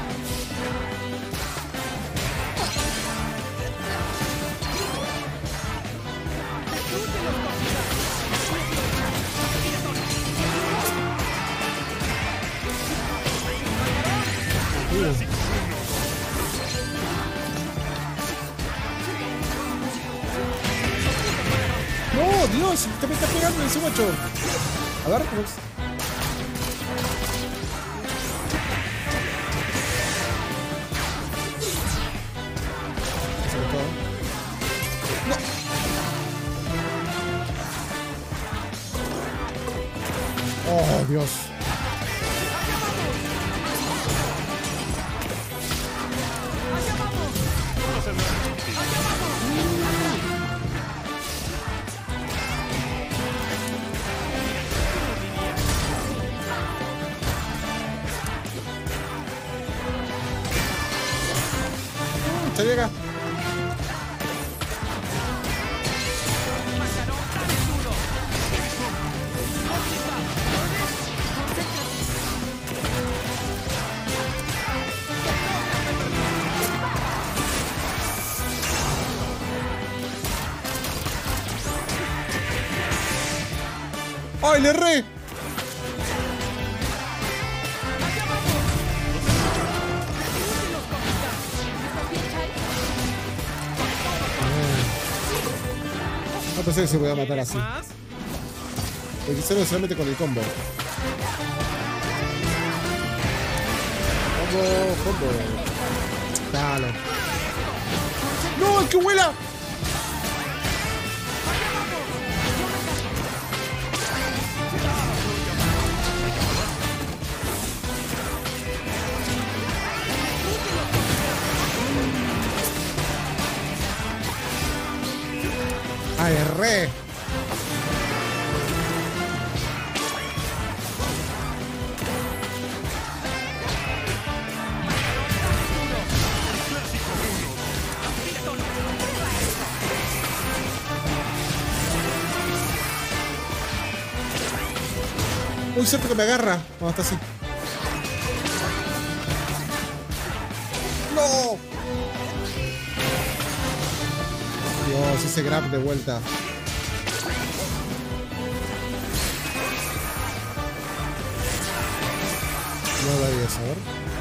¡No, Dios! ¡Te me está pegando en su macho! A ver, ¿cómo es? Se me acabó. ¡No! Dios. Se llega. ¡Ay, le erré! No pensé que se podía matar así. Porque solo se mete con el combo. Combo, combo. Dale. ¡No, es que vuela! ¡Ay, erré! Uy, cierto que me agarra cuando está así. ¡No! Dios, ese grab de vuelta. No lo había saber.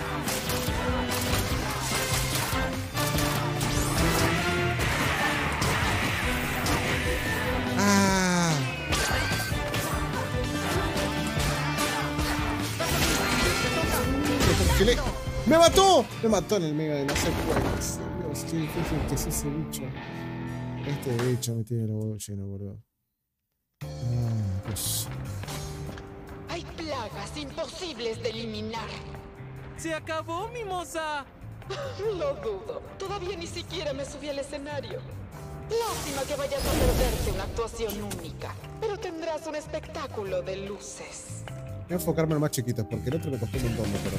Ah. ¡Me mató! Me mató en el mega de no sé cuál. Dios, qué difícil que es ese bicho. Este bicho me tiene el huevo lleno, boludo. Ah, pues.
Hay plagas imposibles de eliminar.
¡Se acabó, mimosa!
Lo dudo. Todavía ni siquiera me subí al escenario. Lástima que vayas a perderte una actuación única. Pero tendrás un espectáculo de luces.
Voy a enfocarme en los más chiquitos, porque el otro me costó un montón, pero...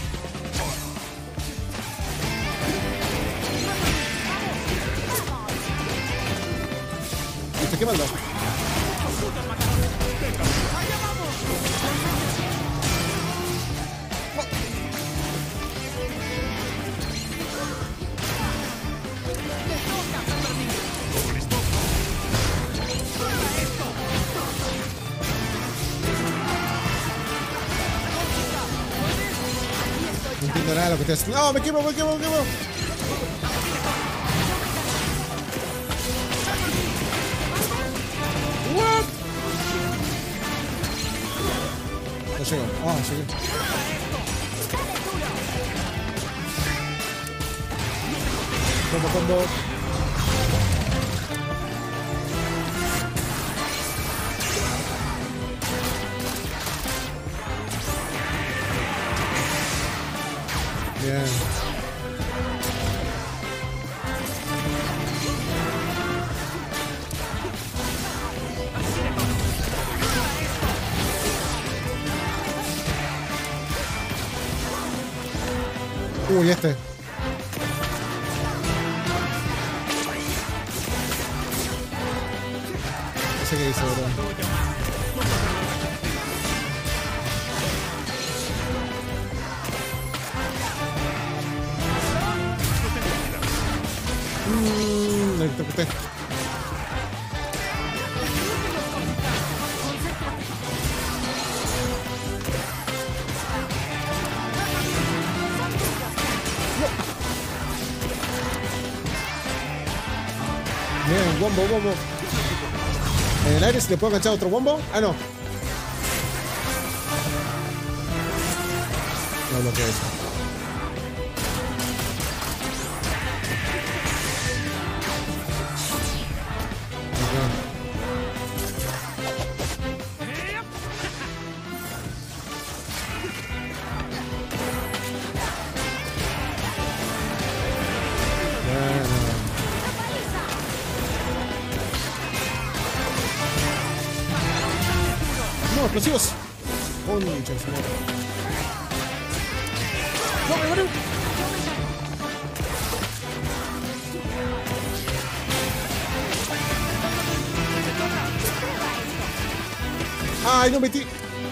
¿Me estoy quemando? No entiendo nada de lo que estoy haciendo. ¡No! ¡Me quemo, me quemo, me quemo! ¿What? No llego. Ah, llegué. Combo, combo. Bien. Uy, este. No sé qué dice, bro. Mmm, le toqué. Bien, bombo, bombo. En el aire se le puede enganchar otro bombo. Ah, no. No bloquea eso. No, explosivos. Concha, señor. No, me muero. Ay, no metí.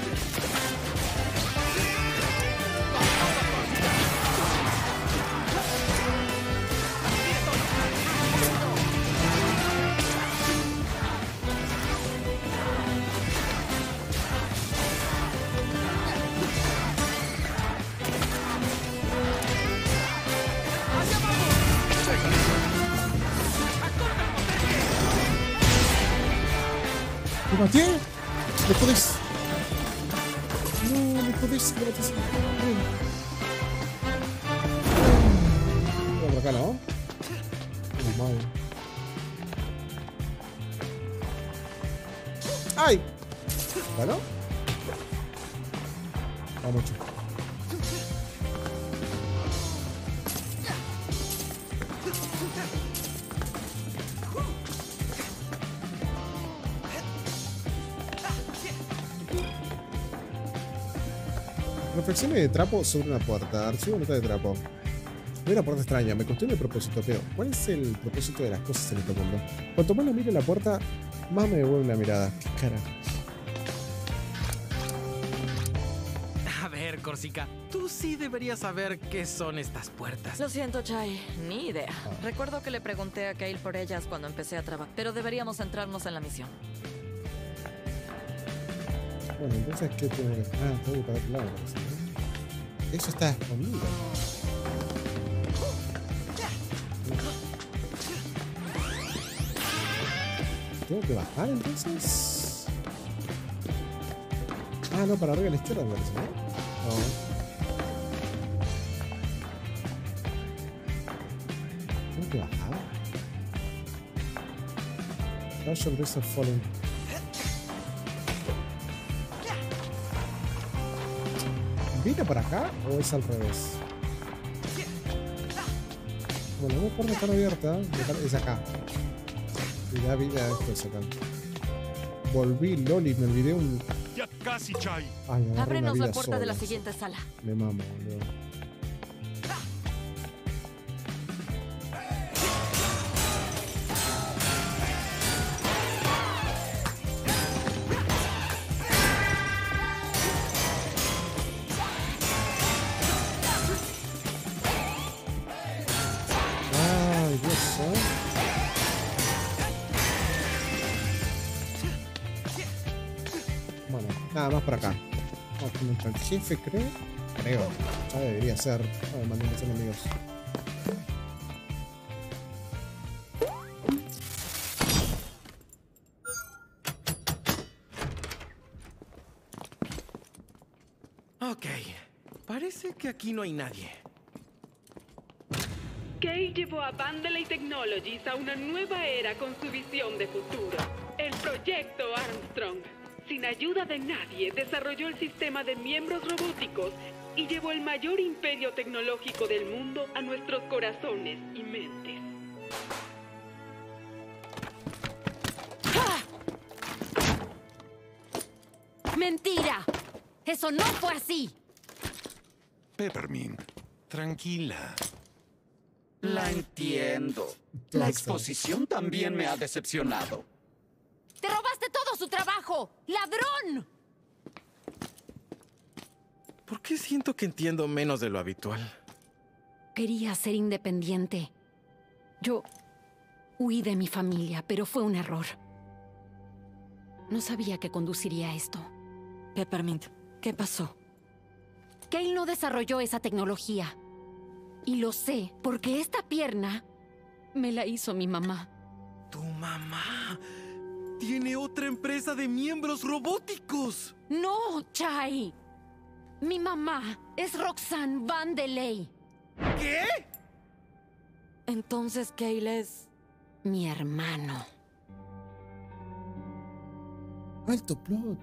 ¿Me maté? ¿Me podés? No, me podés, me maté. Voy por acá, ¿no? Oh, mal. ¡Ay! ¿Bueno? Va mucho. Reflexiones de trapo sobre una puerta. Archivo nota de trapo. Veo una puerta extraña. Me cuestiono el propósito, pero ¿cuál es el propósito de las cosas en este mundo? Cuanto más la miro en la puerta, más me devuelve la mirada. ¿Qué cara?
A ver, Corsica, tú sí deberías saber qué son estas puertas.
Lo siento, Chai. Ni idea. Ah. Recuerdo que le pregunté a Kale por ellas cuando empecé a trabajar, pero deberíamos centrarnos en la misión.
Bueno, entonces, ¿qué tengo que...? Ah, tengo que para otro lado. ¿No? Eso está escondido. ¿Tengo que bajar, entonces? Ah, no, para arriba a la izquierda, me parece, ¿no? No. ¿Tengo que bajar? Rush of Breath of Fallen. ¿Vine por acá o es al revés? Bueno, la puerta está abierta. Es acá. Y la vida esto es acá. Volví, Loli, me olvidé un...
Ya casi, Chai.
Ay, ábrenos la puerta sola. De la siguiente sala.
Me mamo, boludo. Nada más por acá. Vamos contra el jefe, creo. Creo. Ya debería ser. No, manden ser amigos.
Ok. Parece que aquí no hay nadie.
Kay llevó a Vandelay Technologies a una nueva era con su visión de futuro. El Proyecto Armstrong. Sin ayuda de nadie, desarrolló el sistema de miembros robóticos y llevó el mayor imperio tecnológico del mundo a nuestros corazones y mentes.
¡Ah! ¡Mentira! ¡Eso no fue así!
Peppermint, tranquila.
La entiendo. La exposición también me ha decepcionado.
¡Te robaste todo su trabajo! ¡Ladrón!
¿Por qué siento que entiendo menos de lo habitual?
Quería ser independiente. Yo huí de mi familia, pero fue un error. No sabía que conduciría a esto.
Peppermint, ¿qué pasó?
Kale no desarrolló esa tecnología. Y lo sé, porque esta pierna me la hizo mi mamá.
¿Tu mamá? ¡Tiene otra empresa de miembros robóticos!
¡No, Chai! Mi mamá es Roxanne Vandelay.
¿Qué?
Entonces Kale es...
mi hermano.
Alto plot.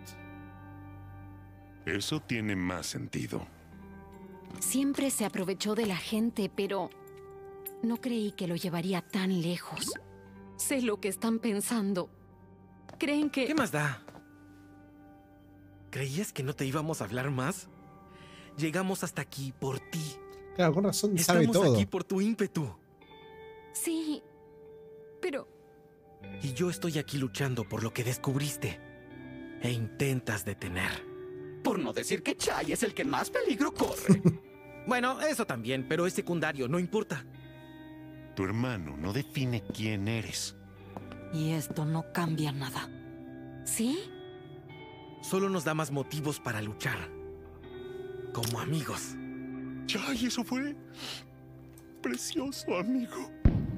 Eso tiene más sentido.
Siempre se aprovechó de la gente, pero no creí que lo llevaría tan lejos. Sé lo que están pensando. Creen que...
¿Qué más da? ¿Creías que no te íbamos a hablar más? Llegamos hasta aquí por ti.
Claro, con razón sabe
Estamos
todo.
aquí por tu ímpetu.
Sí, pero...
Y yo estoy aquí luchando por lo que descubriste. E intentas detener.
Por no decir que Chai es el que más peligro corre.
Bueno, eso también, pero es secundario, no importa.
Tu hermano no define quién eres.
Y esto no cambia nada.
¿Sí?
Solo nos da más motivos para luchar. Como amigos.
Chai, eso fue precioso, amigo.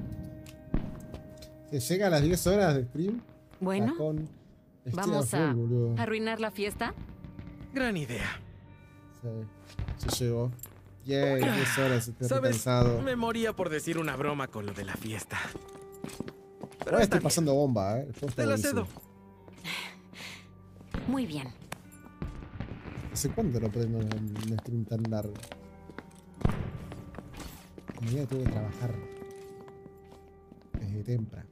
Se llega a las diez horas de stream.
Bueno,
Tacón. Estira
¿vamos a
full, boludo.
arruinar la fiesta?
Gran idea.
Sí, se llegó. Yay, diez horas, estoy
¿Sabes?
cansado.
Me moría por decir una broma con lo de la fiesta. Pero
Ahora
está
estoy pasando bomba, eh. El juego está
Te la
buenísimo.
cedo.
Muy bien.
¿Hace cuánto no prendo un un stream tan largo? Mañana tengo que trabajar desde temprano.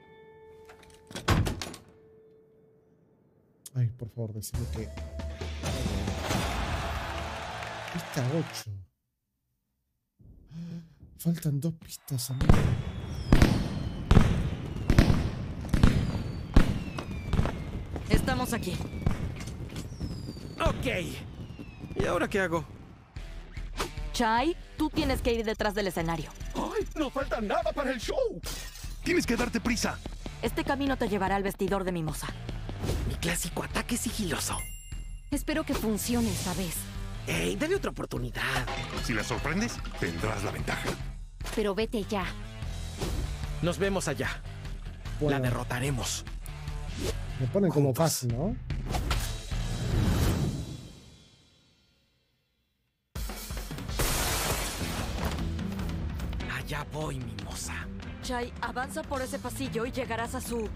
Ay, por favor, decime que... Pista ocho. Faltan dos pistas, amigo.
Estamos aquí.
Ok. ¿Y ahora qué hago?
Chai, tú tienes que ir detrás del escenario.
¡Ay! ¡No falta nada para el show!
Tienes que darte prisa.
Este camino te llevará al vestidor de Mimosa.
Mi clásico ataque sigiloso.
Espero que funcione esta vez.
¡Ey, dale otra oportunidad!
Si la sorprendes, tendrás la ventaja.
Pero vete ya.
Nos vemos allá.
Bueno.
La derrotaremos.
Me ponen como fácil, ¿no?
Allá voy, Mimosa.
Chai, avanza por ese pasillo y llegarás a su...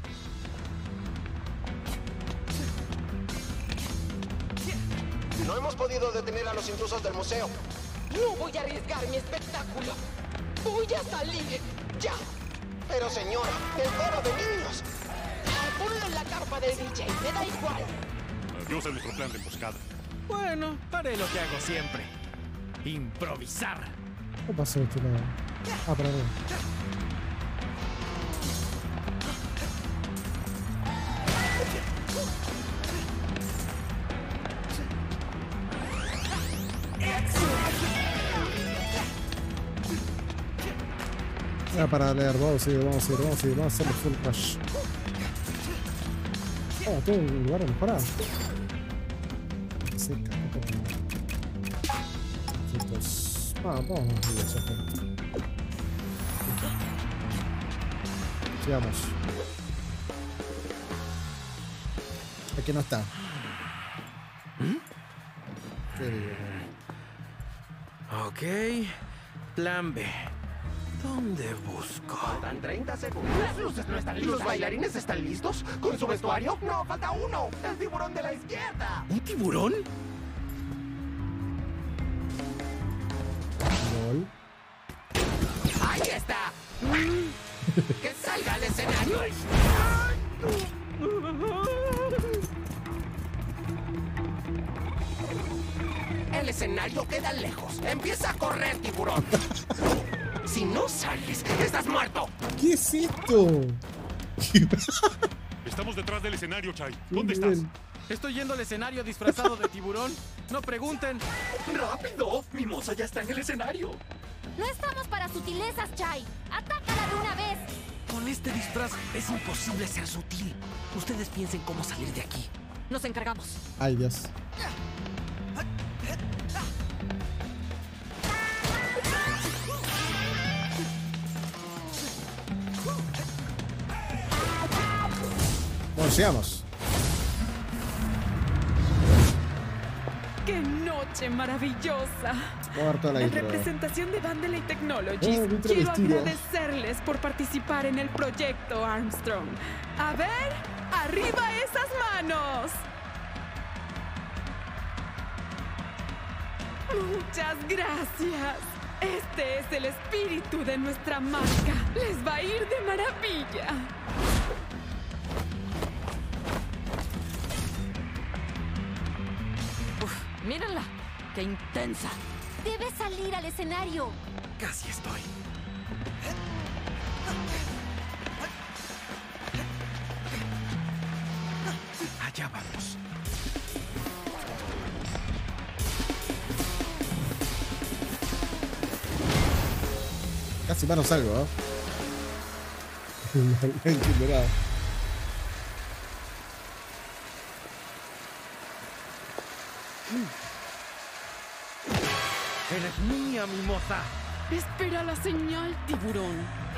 No hemos podido detener a los intrusos del museo.
No voy a arriesgar mi espectáculo. Voy a salir. ¡Ya!
Pero señora, el coro de niños.
Ponlo en la carpa del D J. Me da igual.
Adiós a nuestro plan de emboscada.
Bueno, haré lo que hago siempre. Improvisar.
¿Qué pasó este lado? Ah, perdón. Ah, para leer, vamos a ir, vamos a ir, vamos a ir, vamos a hacerle full rush. Oh, tengo un lugar de mejora. Seca, chicos. Ah, vamos a ir a hacer. Sigamos. Aquí no está. ¿Qué digo?
Ok. Plan B. ¿Dónde busco?
Faltan treinta segundos. Las luces no están listas. ¿Los bailarines están listos? ¿Con su vestuario? No, falta uno. El tiburón de la izquierda.
¿Un tiburón?
LOL.
¡Ahí está! ¡Que salga al escenario! El escenario queda lejos. Empieza a correr, tiburón. Si no sales, estás muerto.
¿Qué es esto?
Estamos detrás del escenario, Chai. ¿Dónde estás?
Estoy yendo al escenario disfrazado de tiburón. No pregunten.
¡Rápido! Mimosa ya está en el escenario.
No estamos para sutilezas, Chai. ¡Atácala de una vez!
Con este disfraz es imposible ser sutil. Ustedes piensen cómo salir de aquí.
Nos encargamos.
Ay, Dios. Bueno, sigamos.
¡Qué noche maravillosa!
Voy a dar toda la
En
intro.
representación de Vandelay Technologies,
Oh, mi intro
quiero
vestido.
agradecerles por participar en el proyecto Armstrong. A ver, ¡arriba esas manos! Muchas gracias. Este es el espíritu de nuestra marca. Les va a ir de maravilla.
¡Qué intensa!
Debes salir al escenario.
Casi estoy. Allá vamos.
Casi más no salgo, ¿eh? Ignorado.
Eres mía, mimosa.
Espera la señal, tiburón.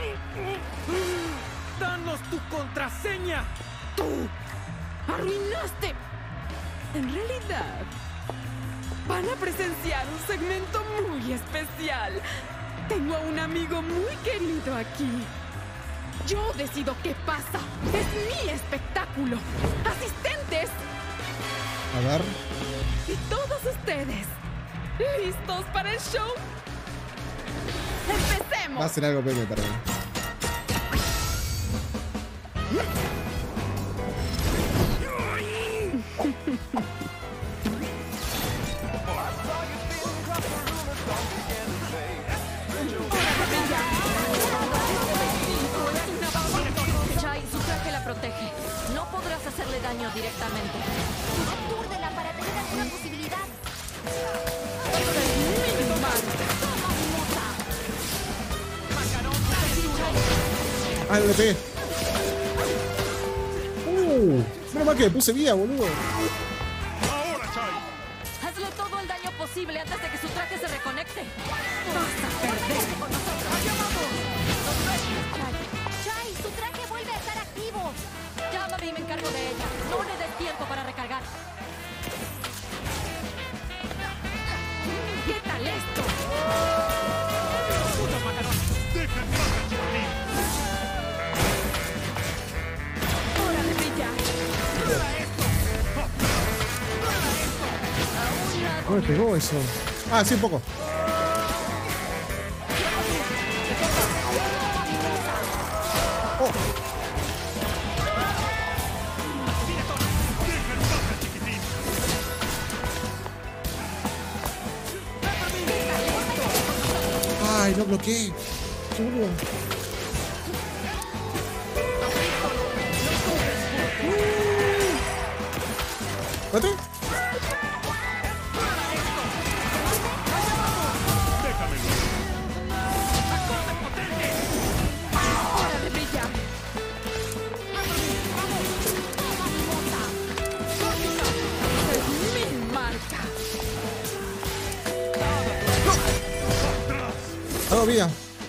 ¡Danos tu contraseña!
¡Tú! ¡Arruinaste! En realidad, van a presenciar un segmento muy especial. Tengo a un amigo muy querido aquí. Yo decido qué pasa. Es mi espectáculo. Asistentes.
A ver.
Y todos ustedes, ¿listos para el show? ¡Empecemos!
Va a ser algo pequeño para mí.
Chai, su traje la protege. No podrás hacerle daño directamente.
Atúrdela para tener alguna posibilidad.
Ah, no le pegué. Uh, menos mal que le puse vida, boludo.
Ahora, Chai.
Hazle todo el daño posible antes de que su traje se reconecte. Vas a perder con nosotros. ¡Allá vamos! Los nuestros, Chai.
Chai, su traje vuelve a estar activo.
Llámame y me encargo de ella. No le des tiempo para recargar.
¿Qué tal esto?
¡Puto macarón!
¡Deja en paz a Chiquitín!
¡Hora de brillar!
¿Cómo me pegó eso? Ah, sí, un poco. Oh. Ay, no bloqueé. Qué boludo. ¿Mate?
¡Hora de brillar! ¡Es mi marca!
Hago vida.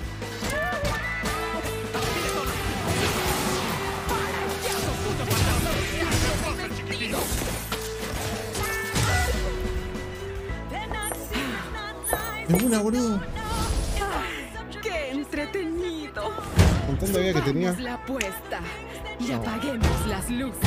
De una, boludo.
¡Qué entretenido!
Con tanta vida que tenía.
Hagamos la apuesta y
No.
apaguemos las luces.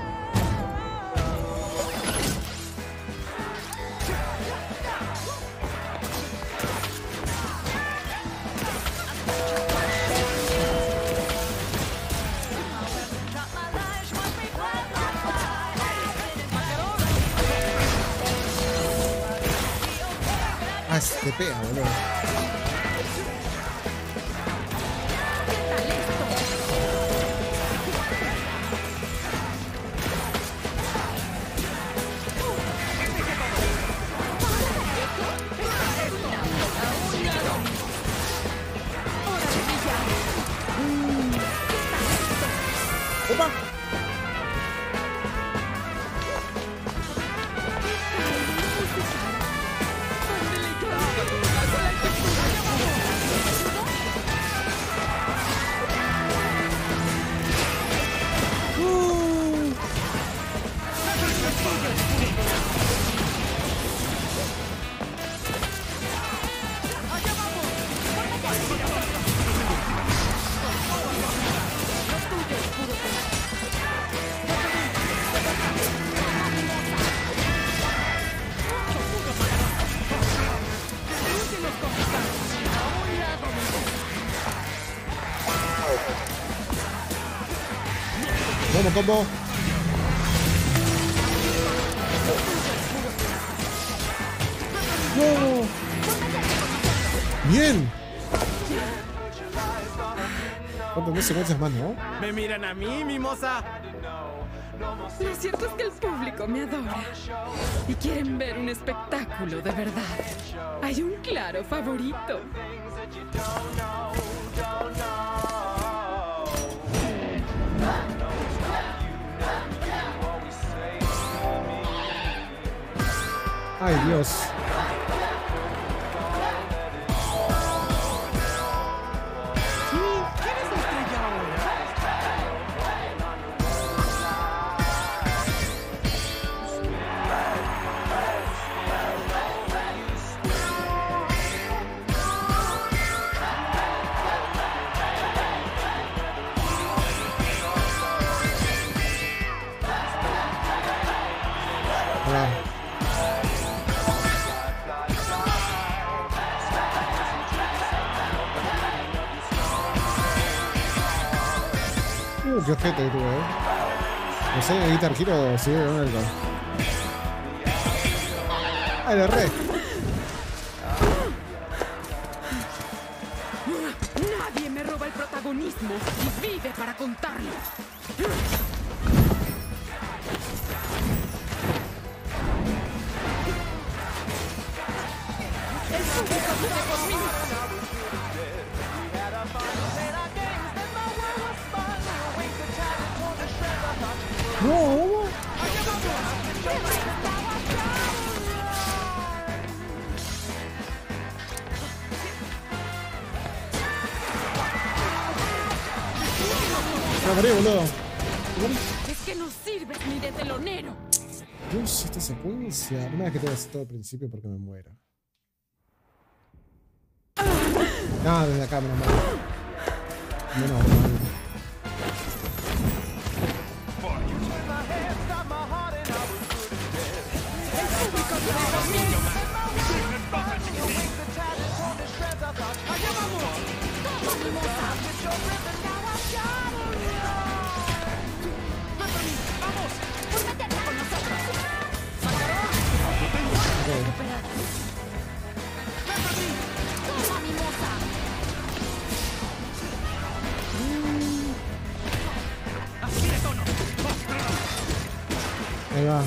Ah, se te pega, boludo. ¡Opa! Vamos, combo. ¡No! ¡Bien! ¿Cuántas más secuencias más, no?
¿Me miran a mí, mimosa?
Lo cierto es que el público me adora y quieren ver un espectáculo de verdad. Hay un claro favorito.
Ay, Dios.
¿Quién es la estrella ahora?
Uh, qué ojete que tuve, eh. No sé, Guitar Hero sigue con algo. ¡Ay, le re!
Nadie me roba el protagonismo y vive para contarlo. El público vive por mí.
No. Me morí, boludo.
Es que no sirves ni de telonero.
Dios, esta secuencia. Una vez que te hacer todo al principio porque me muero. No, desde acá, menos mal. Menos mal. Ahí va.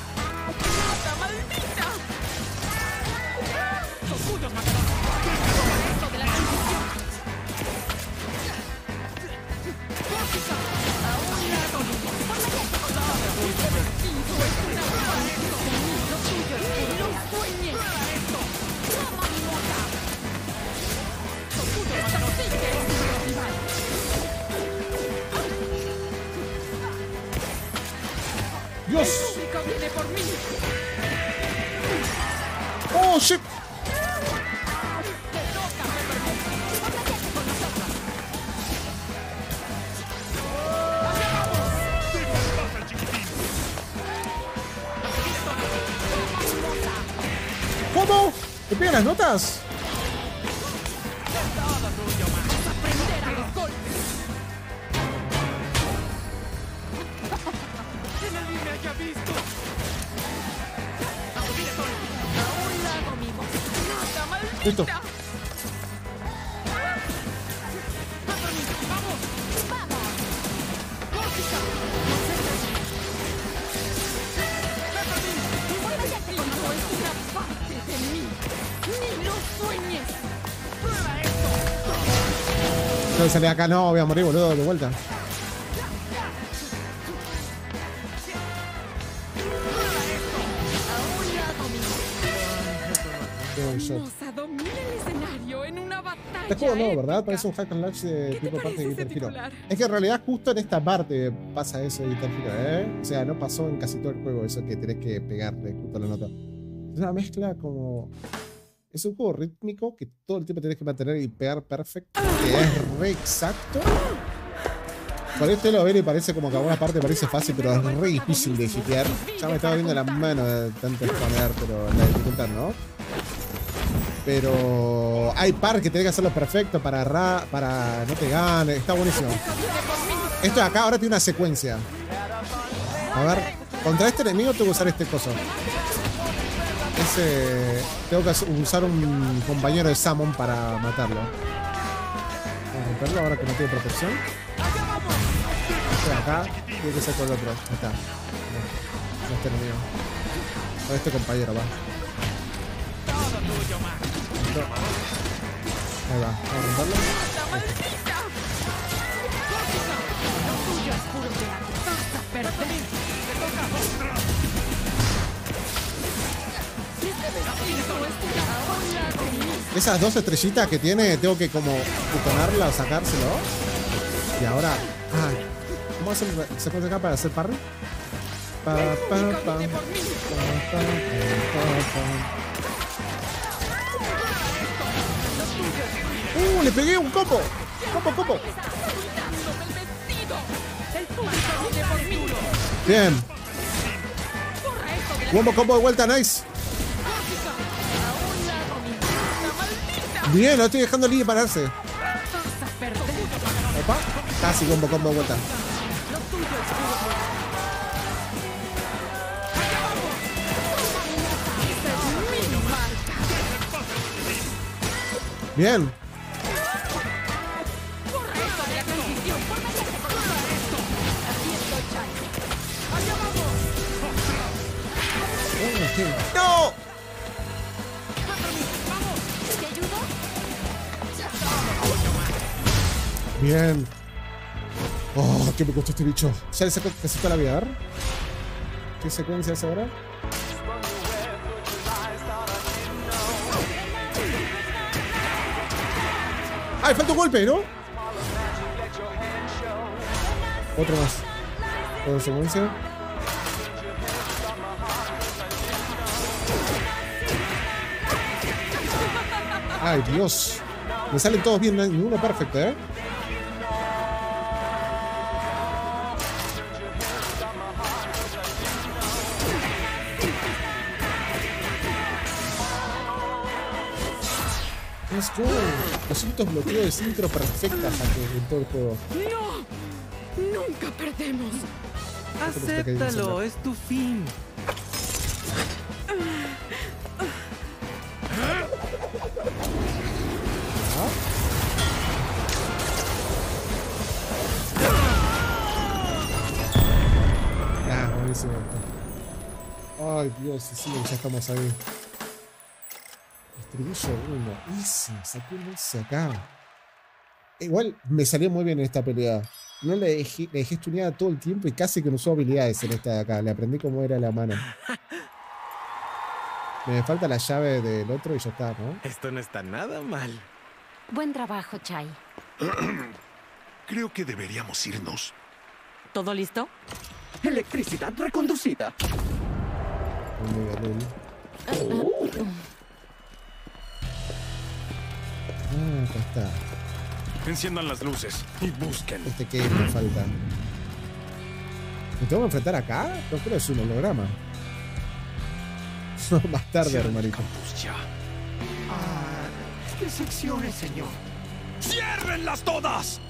Dios. Oh shit. ¿Cómo? ¿Te pegan las notas? Listo. No salí acá, no, voy a morir, boludo, de vuelta.
Mimosa domina el escenario en una batalla.
Este juego no,
épica.
¿verdad? Parece un hack and slash de tipo parte de
parece
Guitar
ese
Hero.
titular?
Es que en realidad justo en esta parte pasa eso de Guitar Hero, ¿eh? O sea, no pasó en casi todo el juego eso que tenés que pegarle justo a la nota. Es una mezcla como... Es un juego rítmico que todo el tiempo tenés que mantener y pegar perfecto, que es re exacto. Por este lo ven y parece como que alguna parte parece fácil, pero es re difícil de hitear. Ya me estaba viendo la mano de tanto spamear, pero la dificultad, ¿no? Pero hay par que tenés que hacerlo perfecto para, ra, para no te gane. Está buenísimo. Esto de acá ahora tiene una secuencia. A ver, contra este enemigo tengo que usar este coso. parece... Tengo que usar un compañero de Summon para matarlo. Vamos a romperlo ahora que no tiene protección. Este de acá tiene que ser con el otro. Ahí está. No, no este enemigo. Con este compañero, va. Listo. Ahí va. Vamos a romperlo. Esas dos estrellitas que tiene, tengo que como butonarla o sacárselo. Y ahora... Ah, ¿cómo hacer se puede acá para hacer parry? Pa, pa, pa, pa, pa, pa, pa. ¡Uh! ¡Le pegué un copo! ¡Copo, copo! Bien. Combo, combo de vuelta, nice. Bien, lo estoy dejando libre pararse. Opa, casi combo, combo de vuelta. Bien. ¡No! Bien. Oh, ¿qué me costó este bicho? Ya le saco casi toda la vida, a ver. ¿Qué secuencia es ahora? ¡Ay, falta un golpe, ¿no? Otro más. Otra secuencia. Ay, Dios. Me salen todos bien, ninguno perfecto, ¿eh? Let's go. doscientos bloqueos de sincro perfectas aquí en todo el juego.
¡No! ¡Nunca perdemos!
Acéptalo, es tu fin.
Ah, buenísimo. Ay, Dios, sí, ya estamos ahí. Estribillo uno. Easy, saqué un ese acá. Igual me salió muy bien en esta pelea. No le dejé, le dejé estuneada todo el tiempo y casi que no usó habilidades en esta de acá. Le aprendí cómo era la mano. Me falta la llave del otro y ya está, ¿no?
Esto no está nada mal.
Buen trabajo, Chai.
Creo que deberíamos irnos.
¿Todo listo?
Electricidad reconducida.
Ah, acá está.
Enciendan las luces y busquen.
Este que me falta. ¿Me tengo que enfrentar acá? No creo que es un holograma. Más tarde, hermanito.
Ah, ¿qué secciones, señor?
¡Ciérrenlas todas!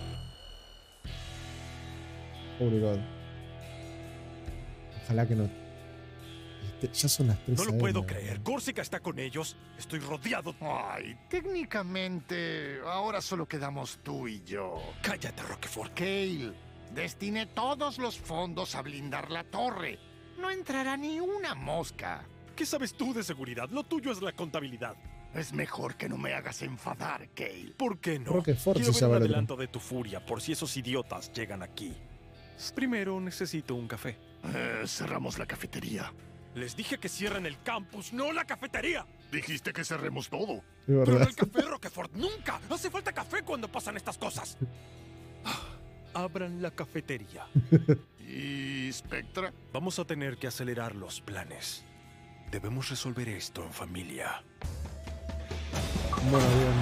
Oh my God. Ojalá que no. Este, ya son las tres.
No lo puedo creer. Corsica está con ellos. Estoy rodeado.
Ay, técnicamente, ahora solo quedamos tú y yo.
Cállate, Roquefort.
Cale, destiné todos los fondos a blindar la torre. No entrará ni una mosca.
¿Qué sabes tú de seguridad? Lo tuyo es la contabilidad.
Es mejor que no me hagas enfadar, Cale.
¿Por qué no?
Roquefort
Quiero
se
ver un
llama el
adelanto de tu furia por si esos idiotas llegan aquí. Primero necesito un café.
Eh, cerramos la cafetería.
Les dije que cierren el campus, no la cafetería.
Dijiste que cerremos todo.
Pero no el café, Roquefort, nunca. Hace falta café cuando pasan estas cosas. Ah, abran la cafetería.
¿Y Spectra?
Vamos a tener que acelerar los planes. Debemos resolver esto en familia.
Bueno, bien.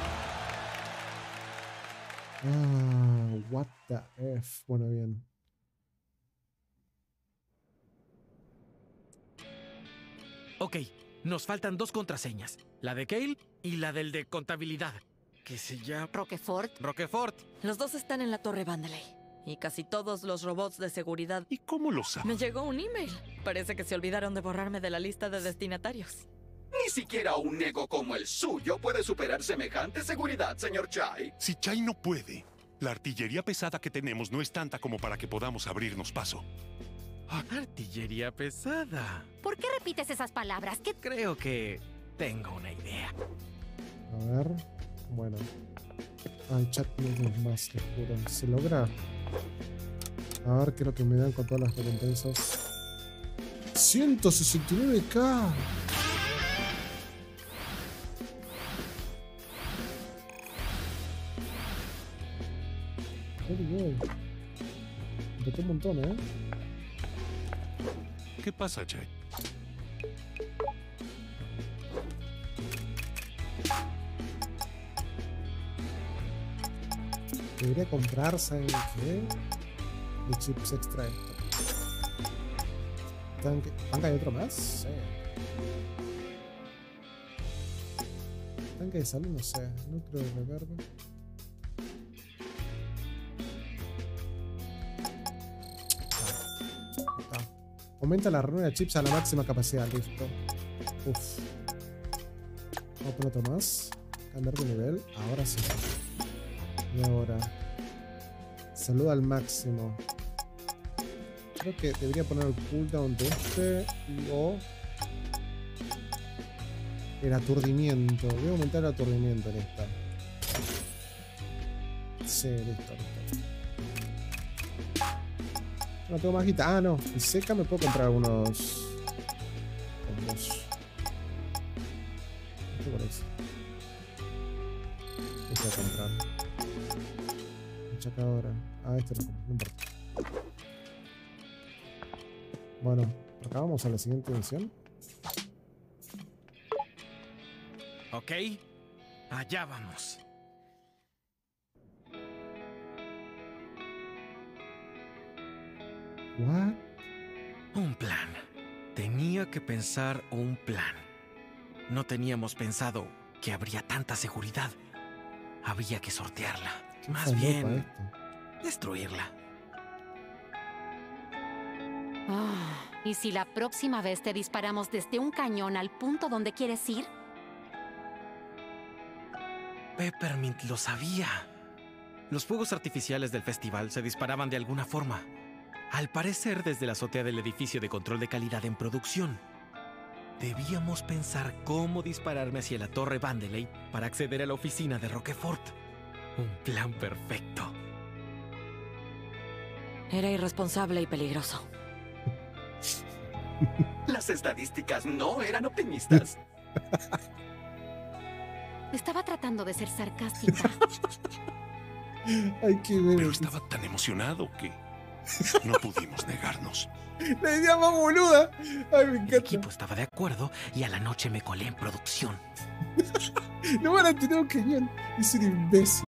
Ah, what the F. Bueno, bien.
Ok, nos faltan dos contraseñas. La de Cale y la del de contabilidad. Que se llama...
Roquefort.
Roquefort.
Los dos están en la Torre Vandelay. Y casi todos los robots de seguridad.
¿Y cómo lo saben?
Me llegó un email. Parece que se olvidaron de borrarme de la lista de destinatarios.
Ni siquiera un ego como el suyo puede superar semejante seguridad, señor Chai.
Si Chai no puede, la artillería pesada que tenemos no es tanta como para que podamos abrirnos paso.
Artillería pesada.
¿Por qué repites esas palabras? ¿Qué?
Creo que tengo una idea.
A ver. Bueno. Ay, chat no es más, te juro. ¿Se logra? A ver qué es lo que me dan con todas las recompensas. ciento sesenta y nueve K. Me un montón, ¿eh?
¿Qué pasa, Chai?
Debería comprar, ¿saben qué? De chips extra esto. ¿Tanque? ¿Tanque hay otro más? Sí. Tanque de salud, no sé. No creo que recargue. Aumenta la ranura de chips a la máxima capacidad, listo. Uf. Vamos a poner otro más. Cambiar de nivel. Ahora sí. Y ahora. Salud al máximo. Creo que debería poner el cooldown de este. Y o. El aturdimiento. Voy a aumentar el aturdimiento en esta. Sí, listo, listo. No tengo más guita. Ah, no. En seca me puedo comprar unos. Combos. ¿Qué por eso? ¿Qué voy a comprar? Machacadora. Ah, este no, no importa. Bueno, acá vamos a la siguiente misión.
Ok. Allá vamos.
¿What?
Un plan. Tenía que pensar un plan. No teníamos pensado que habría tanta seguridad. Había que sortearla. Más bien, destruirla.
Ah, ¿y si la próxima vez te disparamos desde un cañón al punto donde quieres ir?
Peppermint lo sabía. Los fuegos artificiales del festival se disparaban de alguna forma. Al parecer desde la azotea del edificio de control de calidad en producción. Debíamos pensar cómo dispararme hacia la Torre Vandelay para acceder a la oficina de Roquefort. Un plan perfecto.
Era irresponsable y peligroso.
Las estadísticas no eran optimistas.
Estaba tratando de ser sarcástica.
Ay, qué ver.
Pero estaba tan emocionado que no pudimos negarnos.
La idea más boluda. Ay, me encanta.
El equipo estaba de acuerdo y a la noche me colé en producción.
No van a tener un cañón. Es un imbécil.